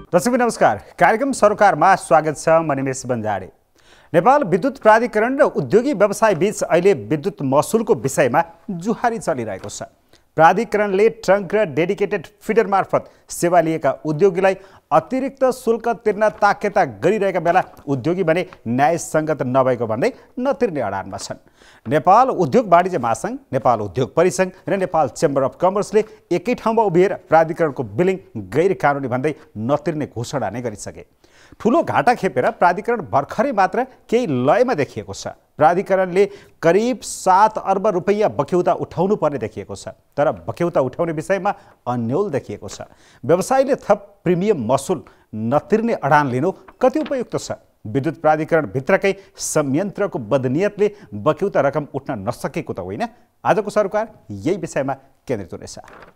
दर्शक नमस्कार, कार्यक्रम सरोकारमा स्वागत छ। म निमेश बन्जाडे। नेपाल विद्युत प्राधिकरण र उद्योगी व्यवसाय बीच अहिले विद्युत महसुलको विषयमा जुहारी चलिरहेको छ। प्राधिकरणले ट्रङ्क र डेडिकेटेड फिडर मार्फत सेवा लिएका उद्योगीलाई अतिरिक्त शुल्क तिर्न ताकेता गरिरहेका बेला उद्योगी भने न्यायसङ्गत नभएको भन्दै नतिर्ने अडानमा छन्। नेपाल उद्योग वाणिज्य महासङ्घ, नेपाल उद्योग परिसङ्घ र नेपाल चेम्बर अफ कमर्सले एकै ठाउँमा उभिएर प्राधिकरणको बिलिङ गैर कानुनी भन्दै नतिर्ने घोषणा नै गरिसके। ठुलो घाटा खेपेर प्राधिकरण भर्खरै मात्र केही लयमा देखिएको छ। प्राधिकरणले करिब 7 अर्ब रुपैयाँ बक्यौता उठाउनु पर्ने देखिएको छ, तर बक्यौता उठाउने विषयमा अन्यल देखिएको छ। व्यवसायीले थप प्रिमियम महसुल नतिर्ने अडान लिनु कति उपयुक्त छ? विद्युत प्राधिकरण भित्रकै संयन्त्रको बदनियतले बक्यौता रकम उठ्न नसकेको त होइन? आजको सरकार यही विषयमा केन्द्रित हुनेछ।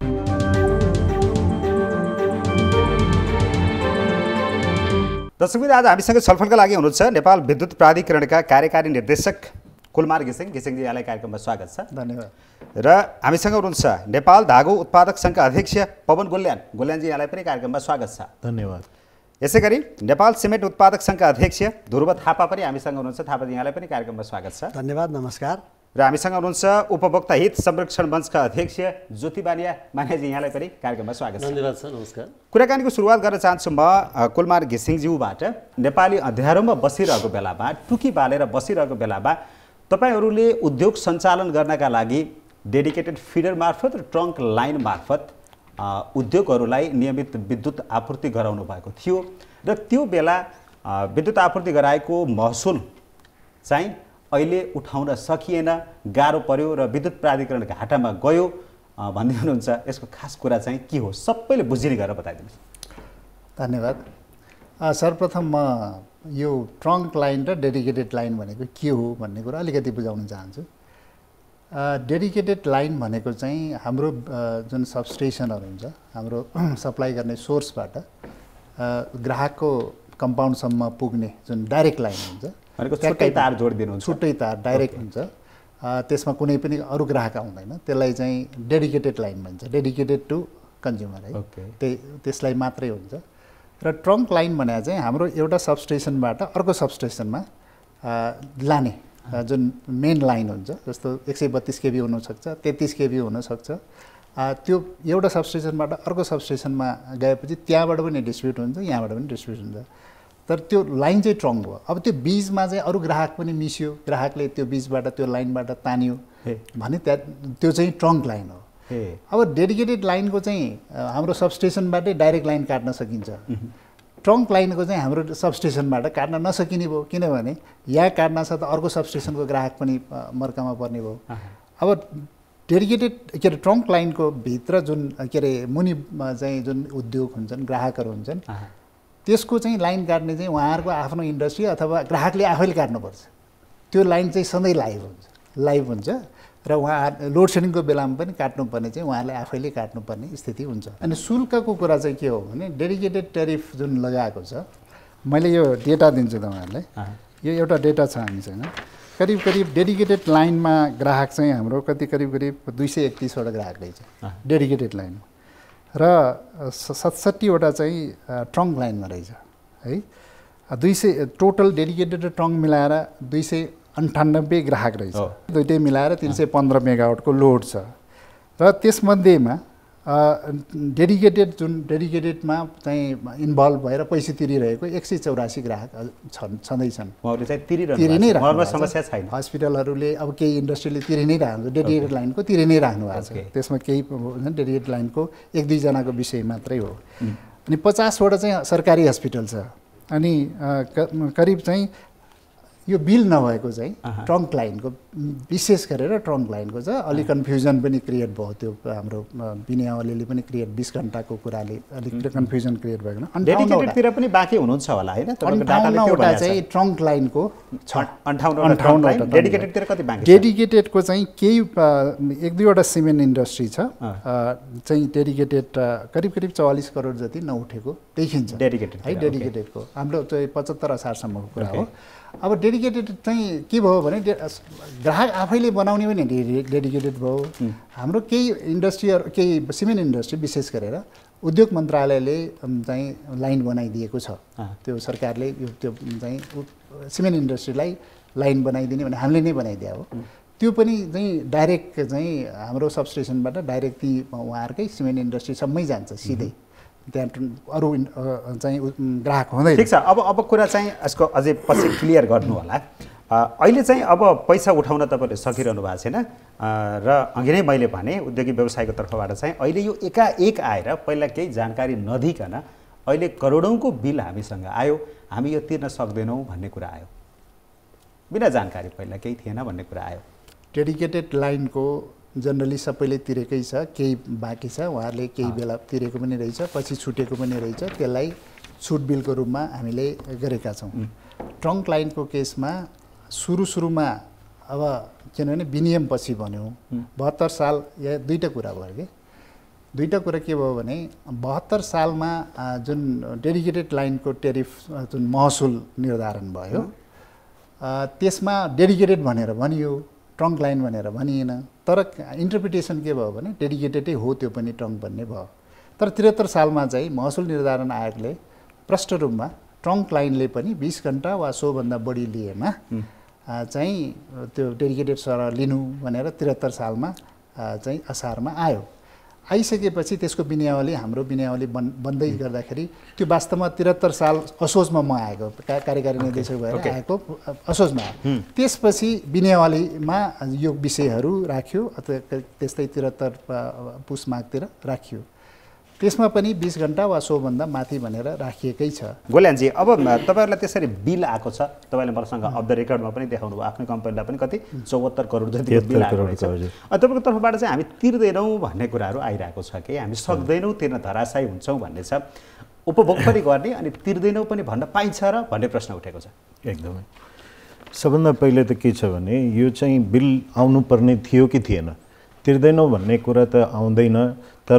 दर्शकबिन, आज हामीसँग छलफलका लागि हुनुहुन्छ नेपाल विद्युत प्राधिकरणका कार्यकारी निर्देशक कुलमार घिसिङ। घिसिङजी, यहाँलाई कार्यक्रममा स्वागत छ। धन्यवाद। र हामीसँग हुनुहुन्छ नेपाल धागो उत्पादक सङ्घका अध्यक्ष पवन गोल्यान। गोल्यानजी, यहाँलाई पनि कार्यक्रममा स्वागत छ। धन्यवाद। यसै गरी नेपाल सिमेन्ट उत्पादक सङ्घका अध्यक्ष ध्रुव थापा पनि हामीसँग हुनुहुन्छ। थापाजी, यहाँलाई पनि कार्यक्रममा स्वागत छ। धन्यवाद, नमस्कार। र हामीसँग हुनुहुन्छ उपभोक्ता हित संरक्षण मञ्चका अध्यक्ष ज्योति मानियाजी, यहाँलाई पनि कार्यक्रममा स्वागत छ। धन्यवाद सर, नमस्कार। कुराकानीको सुरुवात गर्न चाहन्छु म कुलमार घिसिङज्यूबाट। नेपाली अँध्यारोमा बसिरहेको बेलामा, टुकी बालेर बसिरहेको बेलामा तपाईँहरूले उद्योग सञ्चालन गर्नका लागि डेडिकेटेड फिडर मार्फत र ट्रङ्क लाइन मार्फत उद्योगहरूलाई नियमित विद्युत आपूर्ति गराउनु भएको थियो र त्यो बेला विद्युत आपूर्ति गराएको महसुल चाहिँ अहिले उठाउन सकिएन, गाह्रो पर्यो र विद्युत प्राधिकरण घाटामा गयो भन्दै हुनुहुन्छ। यसको खास कुरा चाहिँ के हो? सबैले बुझिने गरेर बताइदिनुहोस्। धन्यवाद। सर्वप्रथम म यो ट्रङ्क लाइन र डेडिकेटेड लाइन भनेको के हो भन्ने कुरा अलिकति बुझाउन चाहन्छु। डेडिकेटेड लाइन भनेको चाहिँ हाम्रो जुन सबस्टेसनहरू हुन्छ, हाम्रो सप्लाई गर्ने सोर्सबाट ग्राहकको कम्पाउन्डसम्म पुग्ने जुन डाइरेक्ट लाइन हुन्छ, छुट्टै तार जोडिदिनु, छुट्टै तार डाइरेक्ट हुन्छ। त्यसमा कुनै पनि अरू ग्राहक आउँदैन। त्यसलाई चाहिँ डेडिकेटेड लाइन भन्छ, डेडिकेटेड टु कन्ज्युमर है। त्यसलाई मात्रै हुन्छ। र ट्रङ्क लाइन भने चाहिँ हाम्रो एउटा सबस्टेसनबाट अर्को सबस्टेसनमा लाने जुन मेन लाइन हुन्छ, जस्तो 132 केबी हुनसक्छ, 33 केबी हुनसक्छ। त्यो एउटा सबस्टेसनबाट अर्को सबस्टेसनमा गएपछि त्यहाँबाट पनि डिस्ट्रिब्युट हुन्छ, यहाँबाट पनि डिस्ट्रिब्युट हुन्छ। तर त्यो लाइन चाहिँ ट्रङ्क हो। अब त्यो बिचमा चाहिँ अरू ग्राहक पनि मिसियो, ग्राहकले त्यो बिचबाट त्यो लाइनबाट तान्यो भने त्यो चाहिँ ट्रङ्क लाइन हो। अब डेडिकेटेड लाइनको चाहिँ हाम्रो सबस्टेसनबाटै डाइरेक्ट लाइन काट्न सकिन्छ। ट्रङ्क लाइनको चाहिँ हाम्रो सबस्टेसनबाट काट्न नसकिने भयो, किनभने यहाँ काट्न छ त अर्को सबस्टेसनको ग्राहक पनि मर्कामा पर्ने भयो। अब डेडिकेटेड के अरे ट्रङ्क लाइनको भित्र जुन के अरे मुनि चाहिँ जुन उद्योग हुन्छन्, ग्राहकहरू हुन्छन्, त्यसको चाहिँ लाइन काट्ने चाहिँ उहाँहरूको आफ्नो इन्डस्ट्री अथवा ग्राहकले आफैले काट्नुपर्छ। त्यो लाइन चाहिँ सधैँ लाइभ हुन्छ र उहाँ लोड सेडिङको बेलामा पनि काट्नुपर्ने चाहिँ उहाँले आफैले काट्नुपर्ने स्थिति हुन्छ। अनि शुल्कको कुरा चाहिँ के हो भने डेडिकेटेड टेरिफ जुन लगाएको छ, मैले यो डेटा दिन्छु तपाईँहरूलाई। यो एउटा डेटा छ हामीसँग। करिब डेडिकेटेड लाइनमा ग्राहक चाहिँ हाम्रो करिब 231वटा ग्राहक रहेछ डेडिकेटेड लाइनमा, र 67वटा चाहिँ ट्रङ्क लाइनमा रहेछ है। 200 टोटल डेडिकेटेड र ट्रङ्क मिलाएर 298 ग्राहक रहेछ। दुइटै मिलाएर 315 मेगावाटको लोड छ। र त्यसमध्येमा डेडिकेटेडमा चाहिँ इन्भल्भ भएर पैसा तिरिरहेको 184 ग्राहक छँदैछन्। तिरि नै राख्नु समस्या छैन। हस्पिटलहरूले अब केही इन्डस्ट्रीले तिरि नै राख्नु, डेडिकेटेड लाइनको तिरि नै राख्नु भएको छ। त्यसमा केही डेडिकेटेड लाइनको 1-2 जनाको विषय मात्रै हो। अनि 50वटा चाहिँ सरकारी हस्पिटल छ। अनि करिब चाहिँ यो बिल नभएको चाहिँ ट्रङ्क लाइनको, विशेष गरेर ट्रङ्क लाइनको छ। अलिक कन्फ्युजन पनि क्रिएट भयो। त्यो हाम्रो विनयावलीले पनि क्रिएट 20 घन्टाको कुराले अलिक कन्फ्युजन क्रिएट भएको। 58वटातिर पनि बाँकी हुनुहुन्छ होला हैन? 58वटा चाहिँ ट्रङ्क लाइनको छ। 58वटा डेडिकेटेडतिर कति बाँकी? डेडिकेटेडको चाहिँ केही 1-2वटा सिमेन्ट इन्डस्ट्री छ चाहिँ डेडिकेटेड करिब 44 करोड जति नउठेको देखिन्छ डेडिकेटेड है। डेडिकेटेडको हाम्रो चाहिँ 75 असारसम्मको कुरा हो। अब डेडिकेटेड चाहिँ के भयो भने ग्राहक आफैले बनाउने पनि डेडिकेटेड भयो। हाम्रो केही इन्डस्ट्रीहरू केही सिमेन्ट इन्डस्ट्री विशेष गरेर उद्योग मन्त्रालयले चाहिँ लाइन बनाइदिएको छ। त्यो सरकारले त्यो चाहिँ सिमेन्ट इन्डस्ट्रीलाई लाइन बनाइदिने भने हामीले नै बनाइदिया हो। त्यो पनि चाहिँ डाइरेक्ट चाहिँ हाम्रो सबस्टेसनबाट डाइरेक्ट ती उहाँहरूकै सिमेन्ट इन्डस्ट्रीसम्मै जान्छ सिधै, त्यहाँ अरू चाहिँ ग्राहक हुँदैन। ठिक छ, अब कुरा चाहिँ यसको अझै पछि क्लियर गर्नु होला। अहिले चाहिँ अब पैसा उठाउन तपाईँले सकिरहनु भएको छैन र अघि नै मैले भने उद्योगी व्यवसायको तर्फबाट चाहिँ अहिले यो एकाएक आएर पहिला केही जानकारी नदिकन अहिले करोडौँको बिल हामीसँग आयो, हामी यो तिर्न सक्दैनौँ भन्ने कुरा आयो, बिना जानकारी पहिला केही थिएन भन्ने कुरा आयो। डेडिकेटेड लाइनको जनरली सबैले तिरेकै छ, केही बाँकी छ, उहाँहरूले केही बेला तिरेको पनि रहेछ, पछि छुटेको पनि रहेछ, त्यसलाई छुट बिलको रूपमा हामीले गरेका छौँ। ट्रङ्क लाइनको केसमा सुरुमा अब किनभने विनियम पछि भन्यो 72 साल या दुईवटा कुरा भयो कि दुईवटा कुरा के भयो भने 72 सालमा जुन डेडिकेटेड लाइनको टेरिफ जुन महसुल निर्धारण भयो त्यसमा डेडिकेटेड भनेर भनियो, ट्रङ्क लाइन भनेर भनिएन। तर इन्टरप्रिटेसन के भयो भने डेडिकेटेडै हो त्यो पनि ट्रङ्क भन्ने भयो। तर 73 सालमा चाहिँ महसुल निर्धारण आयोगले प्रष्ट रूपमा ट्रङ्क लाइनले पनि 20 घन्टा वा सोभन्दा बढी लिएमा चाहिँ त्यो डेडिकेटेड सरह लिनु भनेर 73 सालमा चाहिँ असारमा आयो। आइसकेपछि त्यसको विनियावली हाम्रो विनियावली बन्दै गर्दाखेरि त्यो वास्तवमा 73 साल असोजमा म आएको, कार्यकारी निर्देशक भएर आएको असोजमा आयो। त्यसपछि विनियावलीमा यो विषयहरू राख्यो, त्यस्तै 73 पुस माघतिर राखियो। त्यसमा पनि 20 घन्टा वा सोभन्दा माथि भनेर राखिएकै छ। गोल्यानजी, अब तपाईँहरूलाई त्यसरी बिल आएको छ, तपाईँले मसँग अफ द रेकर्डमा पनि देखाउनु भयो, आफ्नो कम्पनीलाई पनि कति 74 करोड जति बिल आएको छ। तपाईँको तर्फबाट चाहिँ हामी तिर्दैनौँ भन्ने कुराहरू आइरहेको छ कि हामी सक्दैनौँ तिर्न, धराशायी हुन्छौँ भन्ने छ। उपभोग पनि गर्ने अनि तिर्दैनौँ पनि भन्न पाइन्छ र भन्ने प्रश्न उठेको छ। एकदमै सबभन्दा पहिले त के छ भने यो चाहिँ बिल आउनुपर्ने थियो कि थिएन, तिर्दैनौँ भन्ने कुरा त आउँदैन। तर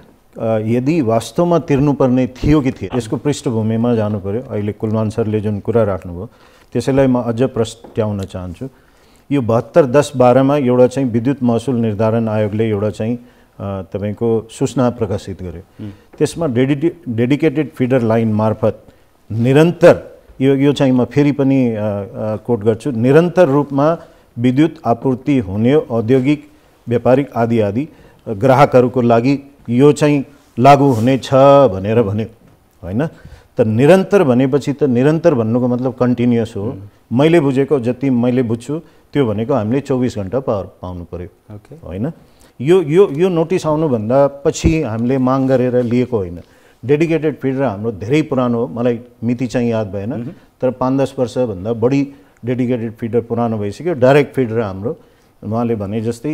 यदि वास्तवमा तिर्नुपर्ने थियो कि थिएन यसको पृष्ठभूमिमा जानु पर्यो। अहिले कुलमान सरले जुन कुरा राख्नुभयो त्यसैलाई म अझ प्रस्ट्याउन चाहन्छु। यो 72-10-12मा एउटा चाहिँ विद्युत महसुल निर्धारण आयोगले एउटा चाहिँ तपाईँको सूचना प्रकाशित गर्यो। त्यसमा डेडिकेटेड फिडर लाइन मार्फत निरन्तर यो चाहिँ म फेरि पनि कोट गर्छु, निरन्तर रूपमा विद्युत आपूर्ति हुने औद्योगिक व्यापारिक आदि ग्राहकहरूको लागि यो चाहिँ लागू हुनेछ भनेर भन्यो होइन। त निरन्तर भनेपछि त निरन्तर भन्नुको मतलब कन्टिन्युअस हो। मैले बुझेको जति मैले बुझ्छु त्यो भनेको हामीले 24 घन्टा पावर पाउनु पर्यो होइन। यो नोटिस आउनुभन्दा पछि हामीले माग गरेर लिएको होइन। डेडिकेटेड फिडर हाम्रो धेरै पुरानो हो, मलाई मिति चाहिँ याद भएन, तर 5-10 वर्षभन्दा बढी डेडिकेटेड फिडर पुरानो भइसक्यो। डाइरेक्ट फिडर हाम्रो उहाँले भने जस्तै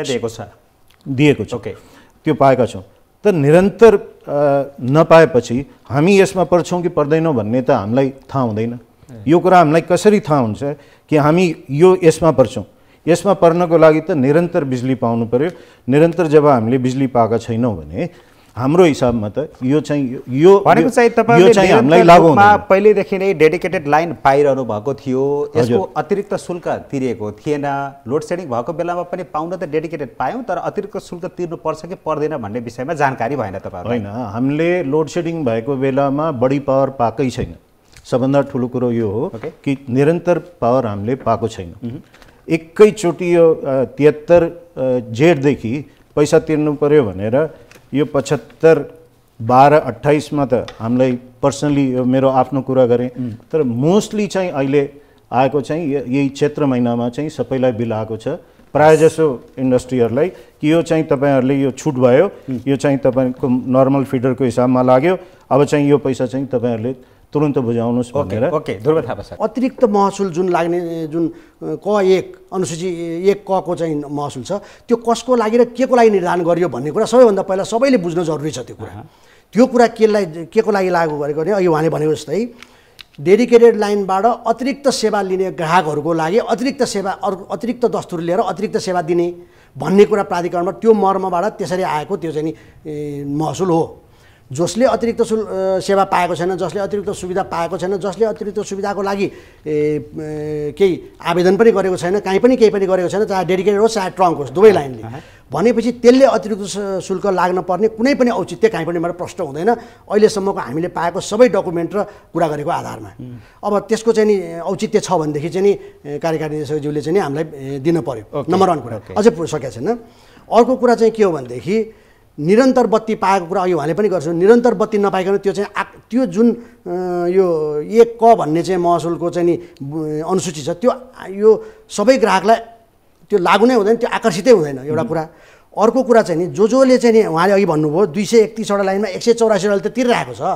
दिएको छ, त्यो पाएका छौँ। त निरन्तर नपाएपछि हामी यसमा पर्छौँ कि पर्दैनौँ भन्ने त हामीलाई थाहा हुँदैन। यो कुरा हामीलाई कसरी थाहा हुन्छ कि हामी यसमा पर्छौँ? यसमा पर्नको लागि त निरन्तर बिजुली पाउनु पर्यो। निरन्तर जब हामीले बिजुली पाएका छैनौँ भने हाम्रो हिसाबमा त यो चाहिँ भनेको चाहिँ तपाईले हामीलाई लागू हुँदैन। पहिलेदेखि नै डेडिकेटेड लाइन पाइरहनु भएको थियो, यसको अतिरिक्त शुल्क तिरेको थिएन। लोड सेडिङ भएको बेलामा पनि पाउन त डेडिकेटेड पायौँ, तर अतिरिक्त शुल्क तिर्नु पर्छ कि पर्दैन भन्ने विषयमा जानकारी भएन तपाईँहरूलाई? होइन, हामीले लोड सेडिङ भएको बेलामा बढी पावर पाएकै छैन। सबभन्दा ठुलो कुरो यो हो कि निरन्तर पावर हामीले पाएको छैन। एकैचोटि यो 73 जेठदेखि पैसा तिर्नु पर्यो भनेर यो 75-12-28मा त हामीलाई पर्सनली मेरो आफ्नो कुरा गरेँ। तर मोस्टली चाहिँ अहिले आएको चाहिँ यही चैत्र महिनामा चाहिँ सबैलाई बिल आएको छ, प्रायःजसो इन्डस्ट्रीहरूलाई कि यो चाहिँ तपाईँहरूले यो छुट भयो, यो चाहिँ तपाईँको नर्मल फिडरको हिसाबमा लाग्यो, अब चाहिँ यो पैसा चाहिँ तपाईँहरूले तुरन्त बुझाउनुहोस् भनेर। अतिरिक्त महसुल जुन लाग्ने जुन क1 अनुसूची 1 क को चाहिँ महसुल छ, त्यो कसको लागि र के को लागि निर्धारण गरियो भन्ने कुरा सबैभन्दा पहिला सबैले बुझ्न जरुरी छ। त्यो कुरा के को लागि लागू गरेको भने अघि उहाँले भनेको जस्तै डेडिकेटेड लाइनबाट अतिरिक्त सेवा लिने ग्राहकहरूको लागि अतिरिक्त दस्तुर लिएर अतिरिक्त सेवा दिने भन्ने कुरा प्राधिकरणमा त्यो मर्मबाट त्यसरी आएको त्यो चाहिँ महसुल हो। जसले अतिरिक्त सेवा पाएको छैन, जसले अतिरिक्त सुविधा पाएको छैन, जसले अतिरिक्त सुविधाको लागि केही आवेदन पनि गरेको छैन, कहीँ पनि केही पनि गरेको छैन, चाहे डेडिकेटेड होस् चाहे ट्रङ्क होस्, दुवै लाइनले, भनेपछि त्यसले अतिरिक्त शुल्क लाग्न पर्ने कुनै पनि औचित्य कहीँ पनि मलाई प्रश्न हुँदैन अहिलेसम्मको हामीले पाएको सबै डकुमेन्ट र कुरा गरेको आधारमा। अब त्यसको चाहिँ नि औचित्य छ भनेदेखि चाहिँ नि कार्यकारी निर्देशकज्यूले चाहिँ नि हामीलाई दिन पर्यो, नम्बर 1 कुरा। अझै सकेको छैन। अर्को कुरा चाहिँ के हो भनेदेखि निरन्तर बत्ती पाएको कुरा अघि उहाँले पनि गर्छ, निरन्तर बत्ती नपाइकन त्यो चाहिँ त्यो जुन यो 1 क भन्ने चाहिँ महसुलको चाहिँ नि अनुसूची छ, त्यो यो सबै ग्राहकलाई त्यो लागु नै हुँदैन, त्यो आकर्षितै हुँदैन एउटा कुरा। अर्को कुरा चाहिँ नि जसले चाहिँ नि उहाँले अघि भन्नुभयो 231 वटा लाइनमा 184 वटा त तिरिरहेको छ,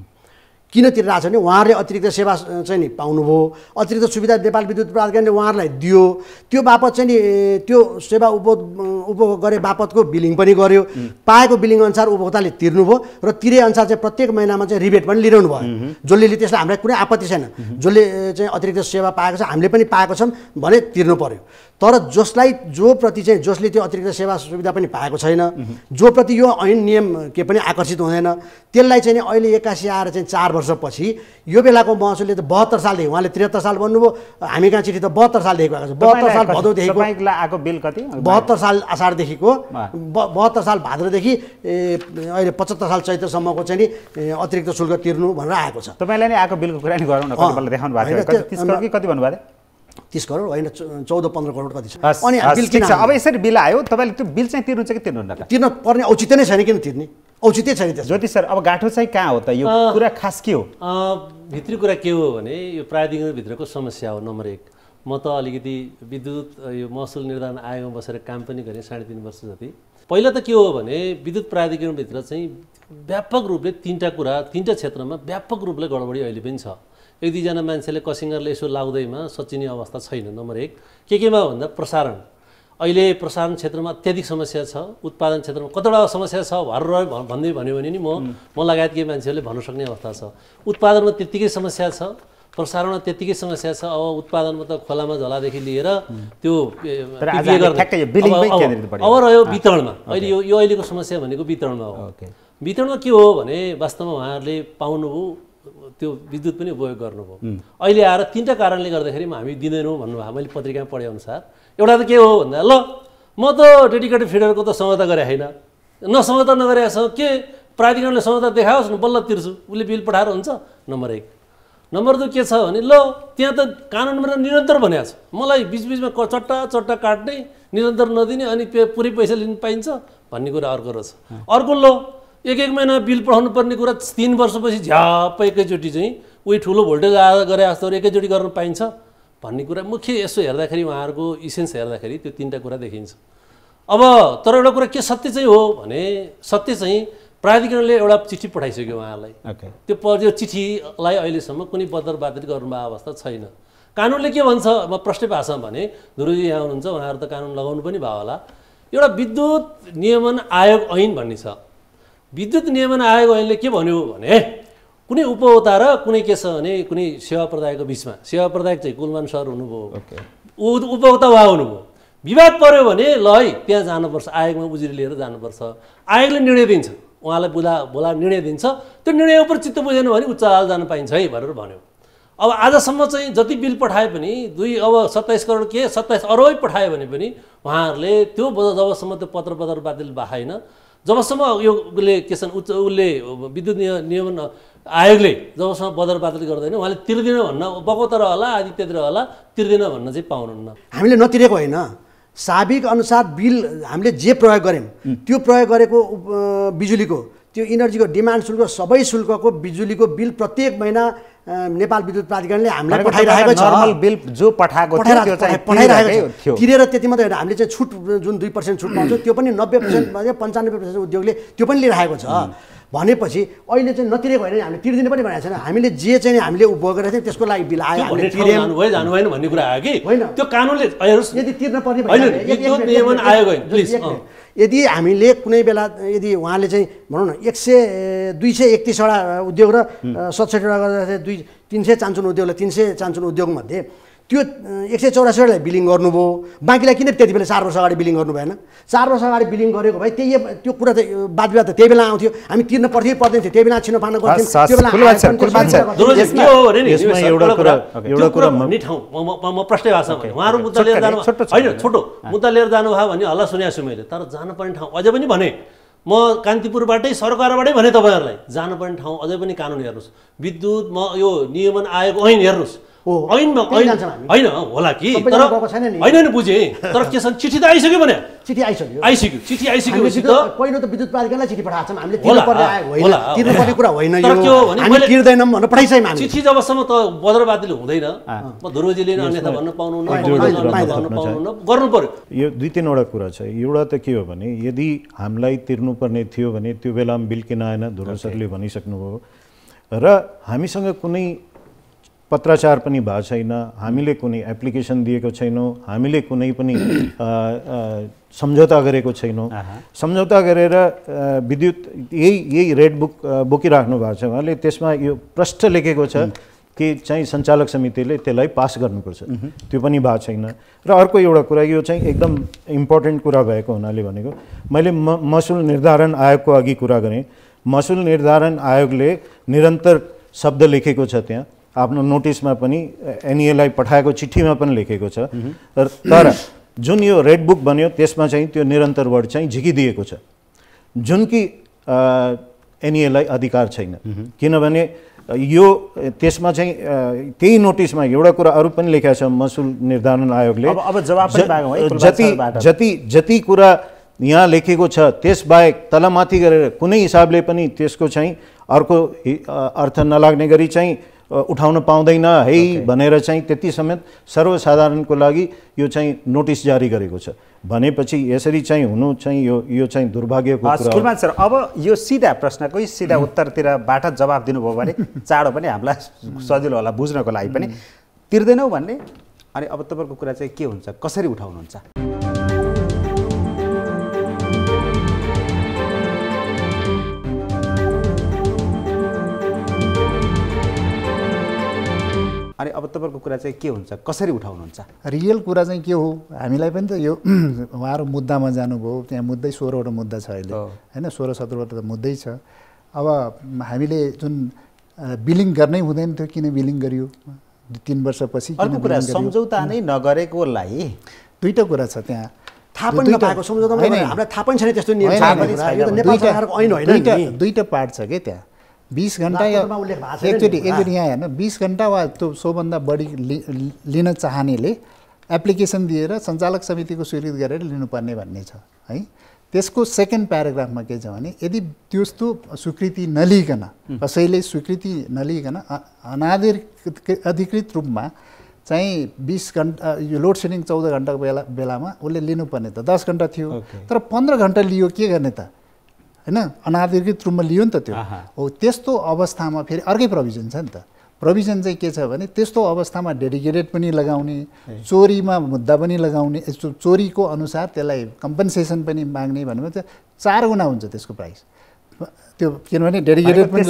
किन तिरिरहेको छ भने उहाँहरूले अतिरिक्त सेवा चाहिँ नि पाउनुभयो, अतिरिक्त सुविधा नेपाल विद्युत प्राधिकरणले उहाँहरूलाई दियो, त्यो बापत चाहिँ नि त्यो सेवा उपभोग गरे बापतको बिलिङ पनि गर्यो, पाएको बिलिङ अनुसार उपभोक्ताले तिर्नुभयो र तिरे अनुसार चाहिँ प्रत्येक महिनामा चाहिँ रिबेट पनि लिइरहनु भयो। जसले त्यसलाई हामीलाई कुनै आपत्ति छैन, जसले चाहिँ अतिरिक्त सेवा पाएको छ हामीले पनि पाएको छौँ भने तिर्नु पर्यो। तर जोप्रति चाहिँ जसले त्यो अतिरिक्त सेवा सुविधा पनि पाएको छैन, जोप्रति यो ऐन नियम के पनि आकर्षित हुँदैन, त्यसलाई चाहिँ अहिले 81 आएर चाहिँ 4 वर्षपछि यो बेलाको महसुलले त 72 सालदेखि, उहाँले 73 साल भन्नुभयो, हामी कहाँ चिठी त 72 सालदेखि आएको छ। 72 साल भदौदेखिको आएको बिल कति? 72 साल असारदेखिको 72 साल भाद्रदेखि अहिले 75 साल चैत्रसम्मको चाहिँ नि अतिरिक्त शुल्क तिर्नु भनेर आएको छ। तपाईँलाई नै आएको बिलको कुरा नि गरौँ न, कति बल्ल देखाउनु भएको थियो, 30 करोड कि कति भन्नुभयो? 30 करोड होइन, 14-15 करोड कति छ। अनि बिल किन अब यसरी बिल आयो, तपाईँले त्यो बिल चाहिँ तिर्नु चाहिँ कि तिर्नुहुन्न? तिर्न पर्ने औचित्य नै छैन, किन तिर्ने औचित्य छैन त्यस। ज्योति सर, अब गाँठो चाहिँ कहाँ हो त? यो कुरा खास के हो? भित्री कुरा के हो भने यो प्राधिकरणभित्रको समस्या हो नम्बर 1। म त अलिकति विद्युत यो महसुल निर्धारण आयोगमा बसेर काम पनि गरेँ 3.5 वर्ष जति। पहिला त के हो भने विद्युत प्राधिकरणभित्र चाहिँ व्यापक रूपले 3टा क्षेत्रमा व्यापक रूपले गडबडी अहिले पनि छ। 1-2जना मान्छेले कसिङ्गरले यसो लाउँदैमा सचिने अवस्था छैन। नम्बर 1 केमा भन्दा प्रसारण, अहिले प्रसारण क्षेत्रमा अत्याधिक समस्या छ, उत्पादन क्षेत्रमा कतिवटा समस्या छ भन्दै भन्यो भने नि म लगायत केही मान्छेहरूले भन्न सक्ने अवस्था छ। उत्पादनमा त्यत्तिकै समस्या छ, प्रसारणमा त्यत्तिकै समस्या छ। अब उत्पादनमा त खोलामा झलादेखि लिएर त्यो अब रह्यो वितरणमा। अहिले यो अहिलेको समस्या भनेको वितरणमा हो। वितरणमा के हो भने वास्तवमा उहाँहरूले पाउनुभयो त्यो विद्युत पनि उपयोग गर्नुभयो। अहिले आएर 3टा कारणले गर्दाखेरि हामी दिँदैनौँ भन्नुभयो। मैले पत्रिकामा पढे अनुसार एउटा त के हो भन्दा ल म त डेडिकेटेड फिडरको त समझौता गरे होइन, समझौता नगरेसँग के प्राधिकरणले समझौता देखाओस् न बल्ल तिर्छु, उसले बिल पठाएर हुन्छ। नम्बर 1। नम्बर 2 के छ भने ल त्यहाँ त कानुनमा निरन्तर भनेको छ, मलाई बिचबिचमा चट्टा काट्ने, निरन्तर नदिने अनि पुरै पैसा लिनु पाइन्छ भन्ने कुरा अर्को रहेछ। अर्को ल 1 महिना बिल पठाउनु पर्ने कुरा 3 वर्षपछि झ्याप एकैचोटि चाहिँ उही ठुलो भोल्टेज गरे जस्तो एकैचोटि गर्न पाइन्छ भन्ने कुरा मुख्य यसो हेर्दाखेरि उहाँहरूको इसेन्स हेर्दाखेरि त्यो 3टा कुरा देखिन्छ। अब तर एउटा कुरा के सत्य चाहिँ हो भने सत्य चाहिँ प्राधिकरणले एउटा चिठी पठाइसक्यो उहाँहरूलाई। त्यो चिठीलाई अहिलेसम्म कुनै बदर बादरी गर्नुभएको अवस्था छैन। कानुनले के भन्छ म प्रश्न भाषामा भने, ध्रुवजी यहाँ हुनुहुन्छ, उहाँहरू त कानुन लगाउनु पनि भयो होला। एउटा विद्युत नियमन आयोग ऐन भन्ने छ। विद्युत नियमन आयोग ऐनले के भन्यो भने कुनै उपभोक्ता र कुनै के छ भने कुनै सेवा प्रदायकको बिचमा, सेवा प्रदायक चाहिँ कुलमान सर हुनुभयो, उपभोक्ता उहाँ हुनुभयो, विवाद पर्यो भने ल है त्यहाँ जानुपर्छ, आयोगमा उजुरी लिएर जानुपर्छ। आयोगले निर्णय दिन्छ, उहाँलाई बोला निर्णय दिन्छ, त्यो निर्णय उप चित्त बुझेन भने उच्च अदालत जान पाइन्छ है भनेर भन्यो। अब आजसम्म चाहिँ जति बिल पठाए पनि अब 27 करोड 27 अरब पठायो भने पनि उहाँहरूले त्यो जबसम्म त्यो पत्र बातिल भएन, जबसम्म यो उसले के छन् उसले विद्युत नियमन आयोगले जबसम्म बदर बादल गर्दैन उहाँले तिर्दिन भन्न बगौतर होला आदित्यतिर होला तिर्दिन भन्न चाहिँ पाउनुहुन्न। हामीले नतिरेको होइन, साबिक अनुसार बिल हामीले जे प्रयोग गर्यौँ त्यो प्रयोग गरेको बिजुलीको त्यो इनर्जीको डिमान्ड शुल्क सबै शुल्कको बिजुलीको बिल प्रत्येक महिना नेपाल विद्युत प्राधिकरणले हामीलाई पठाइरहेको छ। नर्मल बिल जो पठाएको थियो तिरेर त्यति मात्रै होइन, हामीले चाहिँ छुट जुन 2% छुट पाउँछौँ त्यो पनि 90% 95% उद्योगले त्यो पनि लिइरहेको छ। भनेपछि अहिले चाहिँ नतिरेको होइन, हामीले तिर्दिने पनि भनेको छैन। हामीले जे चाहिँ हामीले उपभोग गरेको थियौँ त्यसको लागि बिल आयो, हामीले तिर्यौँ जानु भएन भन्ने कुरा आयो कि होइन, त्यो कानुनले यदि तिर्न पर्ने यदि हामीले कुनै बेला यदि उहाँले चाहिँ भनौँ न 231 वटा उद्योग र 67 वटा गर्दाखेरि 300 चान्चुन उद्योगलाई 300 चान्चुन उद्योगमध्ये त्यो 184लाई बिलिङ गर्नुभयो, बाँकीलाई किन त्यति बेला 4 वर्ष अगाडि बिलिङ गर्नु भएन? 4 वर्ष अगाडि बिलिङ गरेको भए त्यो कुरा त वाद विवाद त त्यही बेला आउँथ्यो, हामी तिर्न पर्दैन थियो, त्यही बेला छिनो फानो गर्थ्यौँ। त्यो बेला म प्रष्ट भाषामा भने उहाँहरू मुद्दा लिएर जानु होइन, छोटो मुद्दा लिएर जानुभयो भने हल्ला सुनेको छु मैले, तर जानुपर्ने ठाउँ अझै पनि भने म कान्तिपुरबाटै सरकारबाटै भने तपाईँहरूलाई जानुपर्ने ठाउँ अझै पनि कानुन हेर्नुहोस्, विद्युत यो नियमन आयोगको ऐन हेर्नुहोस्, ऐनमा होइन होला कि, तर होइन बुझेँ, तर के छ चिठी त आइसक्यो भने चिठी आइसक्यो आइसकेपछि त पहिलो त विद्युत प्राधिकरणलाई चिठी पठाएको छौँ हामीले, तिर्नुपर्ने कुरा होइन यो, हामी तिर्दैनौँ भनेर पठाइसक्यौँ हामी। चिठी जबसम्म त बदरबादीले हुँदैन, म ध्रुवजीले अन्यथा भन्न पाउनुहुन्न, गर्नु पर्यो। यो 2-3वटा कुरा छ। एउटा त के हो भने यदि हामीलाई तिर्नुपर्ने थियो भने त्यो बेलामा बिल किन आएन, ध्रुव सरले भनिसक्नुभयो, र हामीसँग कुनै पत्राचार पनि भएको छैन, हामीले कुनै एप्लिकेसन दिएको छैनौँ, हामीले कुनै पनि सम्झौता गरेको छैनौँ। सम्झौता गरेर विद्युत यही रेड बुक बोकिराख्नु भएको छ उहाँले, त्यसमा यो प्रष्ट लेखेको छ कि चाहिँ सञ्चालक समितिले त्यसलाई पास गर्नुपर्छ, त्यो पनि भएको छैन। र अर्को एउटा कुरा यो चाहिँ एकदम इम्पोर्टेन्ट कुरा भएको हुनाले भनेको, मैले महसुल निर्धारण आयोगको अघि कुरा गरेँ। महसुल निर्धारण आयोगले निरन्तर शब्द लेखेको छ, त्यहाँ आफ्नो नोटिसमा पनि एनईएलाई पठाएको चिठीमा पनि लेखेको छ, तर जुन यो रेड बुक बन्यो त्यसमा चाहिँ त्यो निरन्तर वर्ड चाहिँ झिकिदिएको छ, जुन कि एनईएलाई अधिकार छैन। किनभने यो त्यसमा चाहिँ त्यही नोटिसमा एउटा कुरा अरू पनि लेखेको छ महसुल निर्धारण आयोगले, जति कुरा यहाँ लेखेको छ त्यसबाहेक तलमाथि गरेर कुनै हिसाबले पनि त्यसको चाहिँ अर्को अर्थ नलाग्ने गरी चाहिँ उठाउन पाउँदैन है भनेर चाहिँ त्यति समेत सर्वसाधारणको लागि यो चाहिँ नोटिस जारी गरेको छ। भनेपछि यसरी चाहिँ हुनु चाहिँ यो चाहिँ दुर्भाग्यको कुरा हो। कुलमान सर, अब यो सिधा प्रश्नकै सिधा उत्तरतिरबाट जवाब दिनुभयो भने चाँडो पनि हामीलाई सजिलो होला बुझ्नको लागि पनि। तिर्दैनौ भन्ने अनि अब तपाईँको कुरा चाहिँ के हुन्छ, कसरी उठाउनुहुन्छ? अनि अब तपाईँको कुरा चाहिँ के हुन्छ, कसरी उठाउनुहुन्छ? रियल कुरा चाहिँ के हो, हामीलाई पनि त यो उहाँहरू मुद्दामा जानुभयो, त्यहाँ मुद्दै 16वटा मुद्दा छ अहिले होइन, 16-17वटा त मुद्दै छ। अब हामीले जुन बिलिङ गर्नै हुँदैन थियो, किन बिलिङ गरियो 3 वर्षपछि? अर्को कुरा सम्झौता नै नगरेकोलाई दुईटा कुरा छ त्यहाँ, थाहा पनि नपाएको सम्झौता हामीलाई थाहा पनि छैन त्यस्तो नियम छ, नेपाल सरकारको ऐन होइन। दुईटा पार्ट छ के त्यहाँ, 20 घन्टा एकचोटि यहाँ हेर्नु, 20 घन्टा वा त्यो सोभन्दा बढी लिन चाहनेले एप्लिकेसन दिएर सञ्चालक समितिको स्वीकृत गरेर लिनुपर्ने भन्ने छ है। त्यसको सेकेन्ड प्याराग्राफमा के छ भने, यदि त्यस्तो स्वीकृति नलिकन, कसैले स्वीकृति नलिकन अनाधिकृत रूपमा चाहिँ 20 घन्टा यो लोड सेडिङ 14 घन्टाको बेलामा उसले लिनुपर्ने त 10 घन्टा थियो, तर 15 घन्टा लियो, के गर्ने त होइन, अनाधिकृत रूपमा लियो नि त त्यो हो। त्यस्तो अवस्थामा फेरि अर्कै प्रोभिजन छ नि त। प्रोभिजन चाहिँ के छ भने, त्यस्तो अवस्थामा डेडिकेटेड पनि लगाउने, चोरीमा मुद्दा पनि लगाउने, चोरीको अनुसार त्यसलाई कम्पन्सेसन पनि माग्ने भन्नु चाहिँ 4 गुणा हुन्छ त्यसको प्राइस त्यो, किनभने डेडिकेटेड पनि।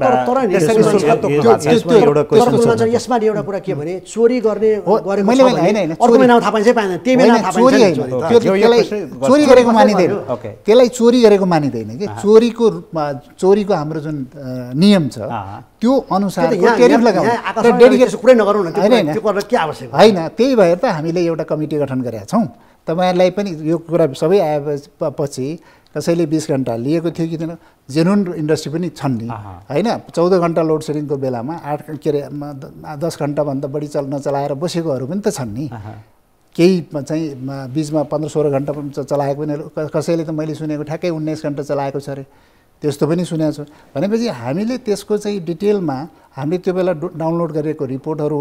यसमा एउटा कुरा के भने, चोरी गर्ने अर्को नाम थाहा पाइन्छ पाएन, त्यही बेला चोरी गरेको मानिँदैन, त्यसलाई चोरी गरेको मानिँदैन कि। चोरीको हाम्रो जुन नियम छ त्यो अनुसार होइन। त्यही भएर त हामीले एउटा कमिटी गठन गरेका छौँ। तपाईँहरूलाई पनि यो कुरा सबै आएपछि कसैले 20 घन्टा लिएको थियो कि थिएन, जेन्युन इन्डस्ट्री पनि छन् नि होइन। 14 घन्टा लोड सेडिङको बेलामा 10 घन्टाभन्दा बढी नचलाएर बसेकोहरू पनि त छन् नि। केही चाहिँ बिचमा 15-16 घन्टा पनि चलाएको पनि, कसैले त मैले सुनेको ठ्याक्कै 19 घन्टा चलाएको छ अरे, त्यस्तो पनि सुनेको छु। भनेपछि हामीले त्यसको चाहिँ डिटेलमा हामीले त्यो बेला डाउनलोड गरेको रिपोर्टहरू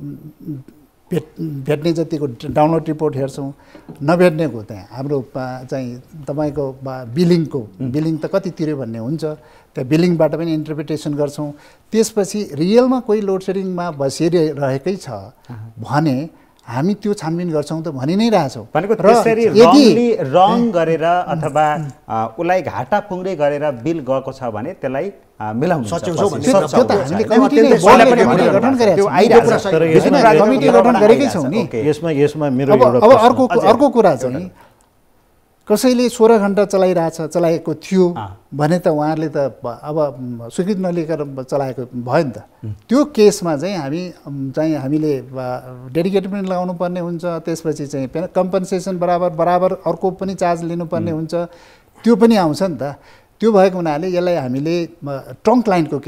भेट्ने जतिको डाउनलोड रिपोर्ट हेर्छौँ, नभेट्नेको त्यहाँ हाम्रो चाहिँ तपाईँको बिलिङ त कति तिर्यो भन्ने हुन्छ, त्यहाँ बिलिङबाट पनि इन्टरप्रिटेसन गर्छौँ। त्यसपछि रियलमा कोही लोड सेडिङमा बसिरहेकै छ भने हामी त्यो छानबिन गर्छौँ त भनि नै रहेछौँ। भनेको त्यसरी रङ गरेर अथवा उसलाई घाटा पुङ्रे गरेर बिल गएको छ भने त्यसलाई मिलाउनु सच्याउँछौँ भन्ने त्यो त हामीले कमिटीले गठन गरेको छ, कमिटी गठन गरेकै छौँ नि। यसमा मेरो अब अर्को कुरा चाहिँ कसैले 16 घण्टा चलाएको थियो भने त उहाँहरूले त अब स्वीकृति नलिएर चलाएको भयो नि त। त्यो केसमा चाहिँ हामीले डेडिकेटेड पनि लगाउनु पर्ने हुन्छ, त्यसपछि चाहिँ कम्पनसेसन बराबर अर्को पनि चार्ज लिनुपर्ने हुन्छ, त्यो पनि आउँछ नि त। त्यो भएको हुनाले यसलाई हामीले ट्रङ्क लाइनको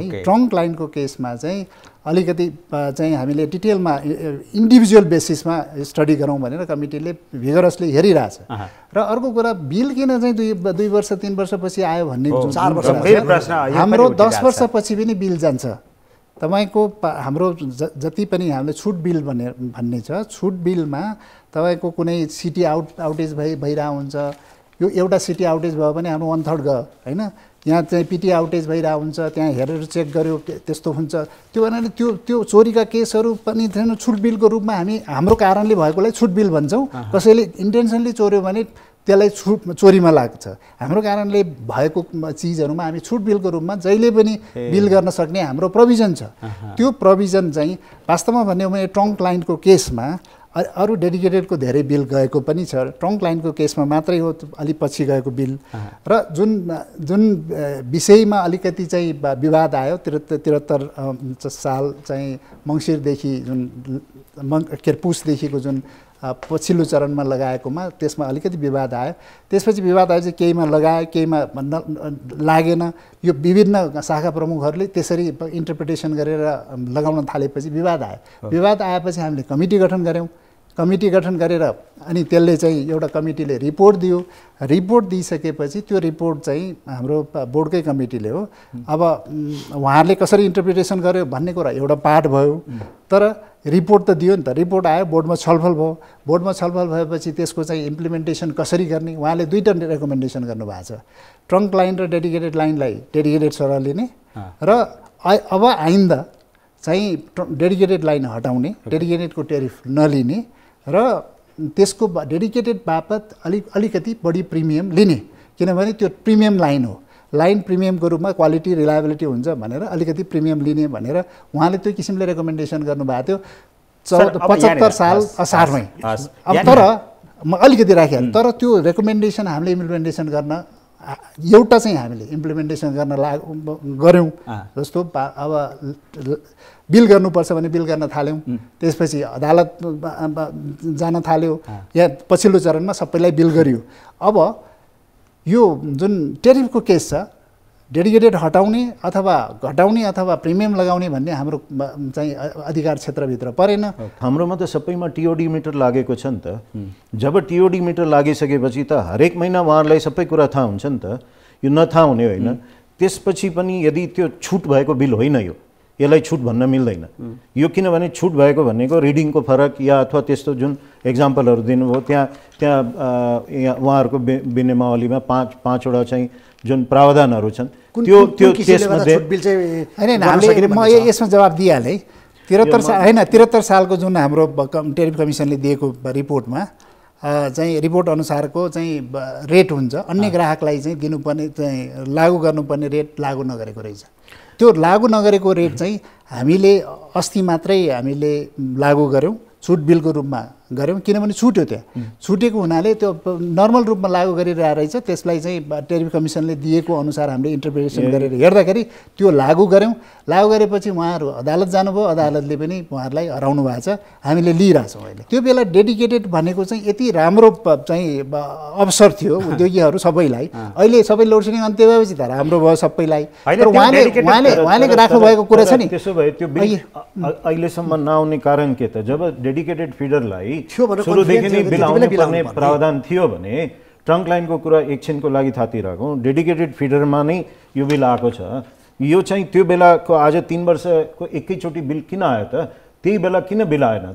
केसमा चाहिँ अलिकति चाहिँ हामीले डिटेलमा इन्डिभिजुअल बेसिसमा स्टडी गरौँ भनेर कमिटीले भिगरसली हेरिरहेछ। र अर्को कुरा बिल किन चाहिँ 2 वर्ष 3 वर्षपछि आयो भन्ने जुन 4 वर्ष हाम्रो 10 वर्षपछि पनि बिल जान्छ। तपाईँको हाम्रो जति पनि हामीले छुट बिल भन्ने छ, छुट बिलमा तपाईँको कुनै सिटी आउटेज भइरहेको हुन्छ, यो एउटा सिटी आउटेज भयो भने हाम्रो 1/3 गयो होइन, यहाँ चाहिँ पिटी आउटेज भइरहेको हुन्छ, त्यहाँ हेरेर चेक गर्यो त्यस्तो हुन्छ। त्यो भनेर त्यो चोरीका केसहरू पनि छैन, छुट बिलको रूपमा हाम्रो कारणले भएकोलाई छुट बिल भन्छौँ। कसैले इन्टेन्सनली चोर्यो भने त्यसलाई चोरीमा लाग्छ। हाम्रो कारणले भएको चिजहरूमा हामी छुट बिलको रूपमा जहिले पनि बिल गर्न सक्ने हाम्रो प्रोभिजन छ। त्यो प्रोभिजन चाहिँ वास्तवमा भन्यो भने ट्रङ्क लाइनको केसमा अरू डेडिकेटेडको धेरै बिल गएको पनि छ, ट्रङ्क लाइनको केसमा मात्रै हो अलि पछि गएको बिल। र जुन विषयमा अलिकति चाहिँ विवाद आयो 73 साल चाहिँ मङ्सिरदेखि जुन पुसदेखिको जुन पछिल्लो चरणमा लगाएकोमा त्यसमा अलिकति विवाद आयो। त्यसपछि विवाद आयो चाहिँ केहीमा लगायो केहीमा लागेन। यो विभिन्न शाखा प्रमुखहरूले त्यसरी इन्टरप्रिटेसन गरेर लगाउन थालेपछि विवाद आयो। विवाद आएपछि हामीले कमिटी गठन गऱ्यौँ। कमिटी गठन गरेर अनि त्यसले चाहिँ एउटा कमिटीले रिपोर्ट दियो। रिपोर्ट दिइसकेपछि त्यो रिपोर्ट चाहिँ हाम्रो बोर्डकै कमिटीले हो। अब उहाँहरूले कसरी इन्टरप्रिटेसन गर्यो भन्ने कुरा एउटा पार्ट भयो, तर रिपोर्ट त दियो नि त। रिपोर्ट आयो, बोर्डमा छलफल भयो। बोर्डमा छलफल भएपछि त्यसको चाहिँ इम्प्लिमेन्टेसन कसरी गर्ने उहाँले 2टा रेकमेन्डेसन गर्नुभएको छ। ट्रङ्क लाइन र डेडिकेटेड लाइनलाई डेडिकेटेड सरह लिने र अब आइन्दा चाहिँ डेडिकेटेड लाइन हटाउने, डेडिकेटेडको टेरिफ नलिने र त्यसको डेडिकेटेड बापत अलिकति बढी प्रिमियम लिने, किनभने त्यो प्रिमियम लाइन हो। लाइन प्रिमियमको रूपमा क्वालिटी रिलायबिलिटी हुन्छ भनेर अलिकति प्रिमियम लिने भनेर उहाँले त्यो किसिमले रेकमेन्डेसन गर्नुभएको थियो 75 साल असारमै। अब तर म अलिकति राखिहालेँ, तर त्यो रेकमेन्डेसन हामीले इम्प्लिमेन्टेसन गर्न एउटा चाहिँ हामीले इम्प्लिमेन्टेसन गर्न गऱ्यौँ। जस्तो अब बिल गर्नुपर्छ भने बिल गर्न थाल्यौँ, त्यसपछि अदालत जान थाल्यो, या पछिल्लो चरणमा सबैलाई बिल गरियो। अब यो जुन टेरिफको केस छ, डेडिकेटेड हटाउने अथवा घटाउने अथवा प्रिमियम लगाउने भन्ने हाम्रो चाहिँ अधिकार क्षेत्रभित्र परेन। हाम्रोमा त सबैमा टिओडी मिटर लागेको छ नि त। जब टिओडी मिटर लागिसकेपछि त हरेक महिना उहाँहरूलाई सबै कुरा थाहा हुन्छ नि त। यो नथाहा हुने होइन। त्यसपछि पनि यदि त्यो छुट भएको बिल होइन, यसलाई छुट भन्न मिल्दैन। यो किनभने छुट भएको भनेको रिडिङको फरक या अथवा त्यस्तो जुन एक्जाम्पलहरू दिनुभयो त्यहाँ उहाँहरूको विनियमावलीमा 5वटा चाहिँ जुन प्रावधानहरू छन् त्यो त्यसमा म यसमा जवाब दिइहालेँ। 73 सालको जुन हाम्रो टेरिफ कमिसनले दिएको रिपोर्टमा चाहिँ रिपोर्ट अनुसारको चाहिँ रेट हुन्छ, अन्य ग्राहकलाई चाहिँ दिनुपर्ने चाहिँ लागू गर्नुपर्ने रेट लागू नगरेको रहेछ। त्यो लागू नगरेको रेट चाहिँ हामीले अस्ति मात्रै हामीले लागू गऱ्यौँ, छुट बिलको रूपमा गऱ्यौँ, किनभने छुट्यो। त्यहाँ छुटेको हुनाले त्यो नर्मल रूपमा लागू गरिरहेको रहेछ। त्यसलाई चाहिँ टेरिफ कमिसनले दिएको अनुसार हामीले इन्टरप्रिटेसन गरेर हेर्दाखेरि त्यो लागू गऱ्यौँ। लागू गरेपछि उहाँहरू अदालत जानुभयो, अदालतले पनि उहाँहरूलाई हराउनु भएको छ। हामीले लिइरहेछौँ अहिले। त्यो बेला डेडिकेटेड भनेको चाहिँ यति राम्रो चाहिँ अवसर थियो उद्योगीहरू सबैलाई। अहिले सबै लोडसेडिङ अन्त्य भएपछि त राम्रो भयो सबैलाई। तर उहाँले राख्नुभएको कुरा छ नि। त्यसो भए त्यो अहिलेसम्म नआउने कारण के त? जब डेडिकेटेड फिडरलाई सुरुदेखि नै बिल आउनु पर्ने प्रावधान थियो भने ट्रङ्क लाइनको कुरा एकछिनको लागि थाती राखौँ। डेडिकेटेड फिडरमा नै यो बिल आएको छ। यो चाहिँ त्यो बेलाको आज 3 वर्षको एकैचोटि बिल किन आयो त? त्यही बेला किन बिल आएन त?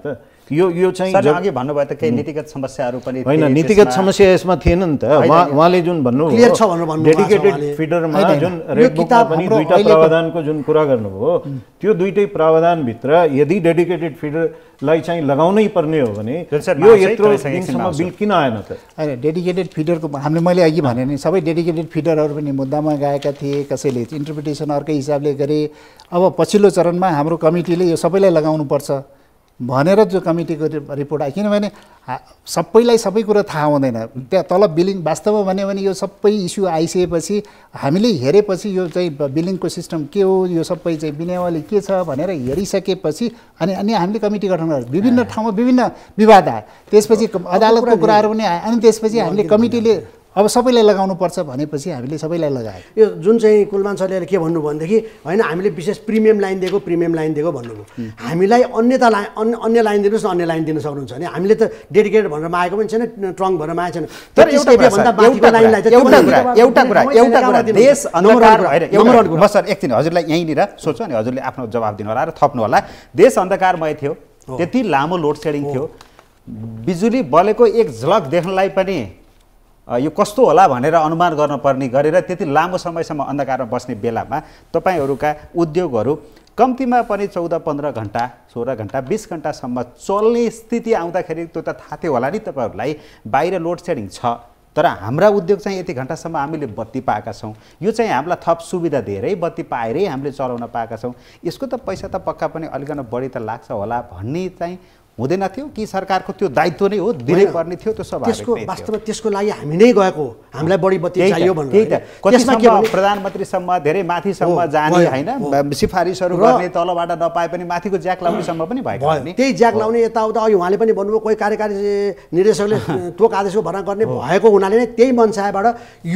यो चाहिँ सर अघि भन्नुभयो त केही नीतिगत समस्याहरू पनि होइन, नीतिगत समस्या यसमा थिएन नि त। उहाँले जुन क्लियर छ भनेर भन्नुभएको छ डेडिकेटेड उहाँले। फिडरमा जुन रेड बुकमा पनि दुईटा प्रावधानको जुन कुरा गर्नुभयो, त्यो दुईटै प्रावधानभित्र यदि डेडिकेटेड फिडरलाई चाहिँ लगाउनै पर्ने हो भने यो यत्रो दिनसम्म बिल किन आएन त? होइन, डेडिकेटेड फिडरको मैले अघि भने नि सबै डेडिकेटेड फिडरहरू पनि मुद्दामा गएका थिए, कसैले इन्टरप्रिटेसन अर्कै हिसाबले गरे। अब पछिल्लो चरणमा हाम्रो कमिटीले यो सबैलाई लगाउनुपर्छ भनेर जो कमिटीको रिपोर्ट आयो, किनभने सबैलाई सबै कुरो थाहा हुँदैन। त्यहाँ तल बिलिङ वास्तवमा भन्यो भने यो सबै इस्यु आइसकेपछि हामीले हेरेपछि यो चाहिँ बिलिङको सिस्टम के हो, यो सबै चाहिँ बिनावली के छ भनेर हेरिसकेपछि अनि हामीले कमिटी गठन गरेर विभिन्न ठाउँमा विभिन्न विवाद आयो, त्यसपछि अदालतको कुराहरू पनि आयो, अनि त्यसपछि हामीले कमिटीले अब सबैलाई लगाउनुपर्छ भनेपछि हामीले सबैलाई लगायो। यो जुन चाहिँ कुलमान सरले के भन्नुभयो भनेदेखि होइन हामीले विशेष प्रिमियम लाइन दिएको भन्नुभयो। हामीलाई अन्य लाइन दिनुहोस् न, अन्य लाइन दिन सक्नुहुन्छ भने हामीले त डेडिकेटेड भनेर मागेको पनि छैन, ट्रङ्क भनेर मागेको छैन। तर एउटा कुरा देश अन्धकार होइन, म सर एकछिन हजुरलाई यहीँनिर सोच्छु अनि हजुरले आफ्नो जवाब दिनु होला र थप्नु होला। देश अन्धकारमय थियो, त्यति लामो लोड सेडिङ थियो, बिजुली बलेको एक झलक देख्नलाई पनि यो कस्तो होला भनेर अनुमान गर्न पर्ने गरेर त्यति लामो समयसम्म अन्धकारमा बस्ने बेलामा तपाईँहरूका उद्योगहरू कम्तीमा पनि 14-15 घन्टा 16 घन्टा 20 घन्टासम्म चल्ने स्थिति आउँदाखेरि त्यो त थाहा थियो होला नि तपाईँहरूलाई बाहिर लोड सेडिङ छ, तर हाम्रा उद्योग चाहिँ यति घन्टासम्म हामीले बत्ती पाएका छौँ। यो चाहिँ हामीलाई थप सुविधा दिएरै बत्ती पाएरै हामीले चलाउन पाएका छौँ। यसको त पैसा त पक्का पनि अलिकन बढी त लाग्छ होला भन्ने चाहिँ हुँदैन थियो कि सरकारको त्यो दायित्व नै हो, दिनै पर्ने थियो? त्यो स्वाभाविक वास्तवमा त्यसको लागि हामी नै गएको, हामीलाई बढी बत्ती चाहियो भनेर। त्यही त त्यसमा के भने प्रधानमन्त्रीसम्म धेरै माथिसम्म जाने होइन, सिफारिसहरू गर्ने, तलबाट नपाए पनि माथिको ज्याक लाउनेसम्म पनि भएको नि। त्यही ज्याक लाउने यताउता अघि उहाँले पनि भन्नुभयो, कोही कार्यकारी निर्देशकले तोक आदेशको भर्ना गर्ने भएको हुनाले नै त्यही मनसायबाट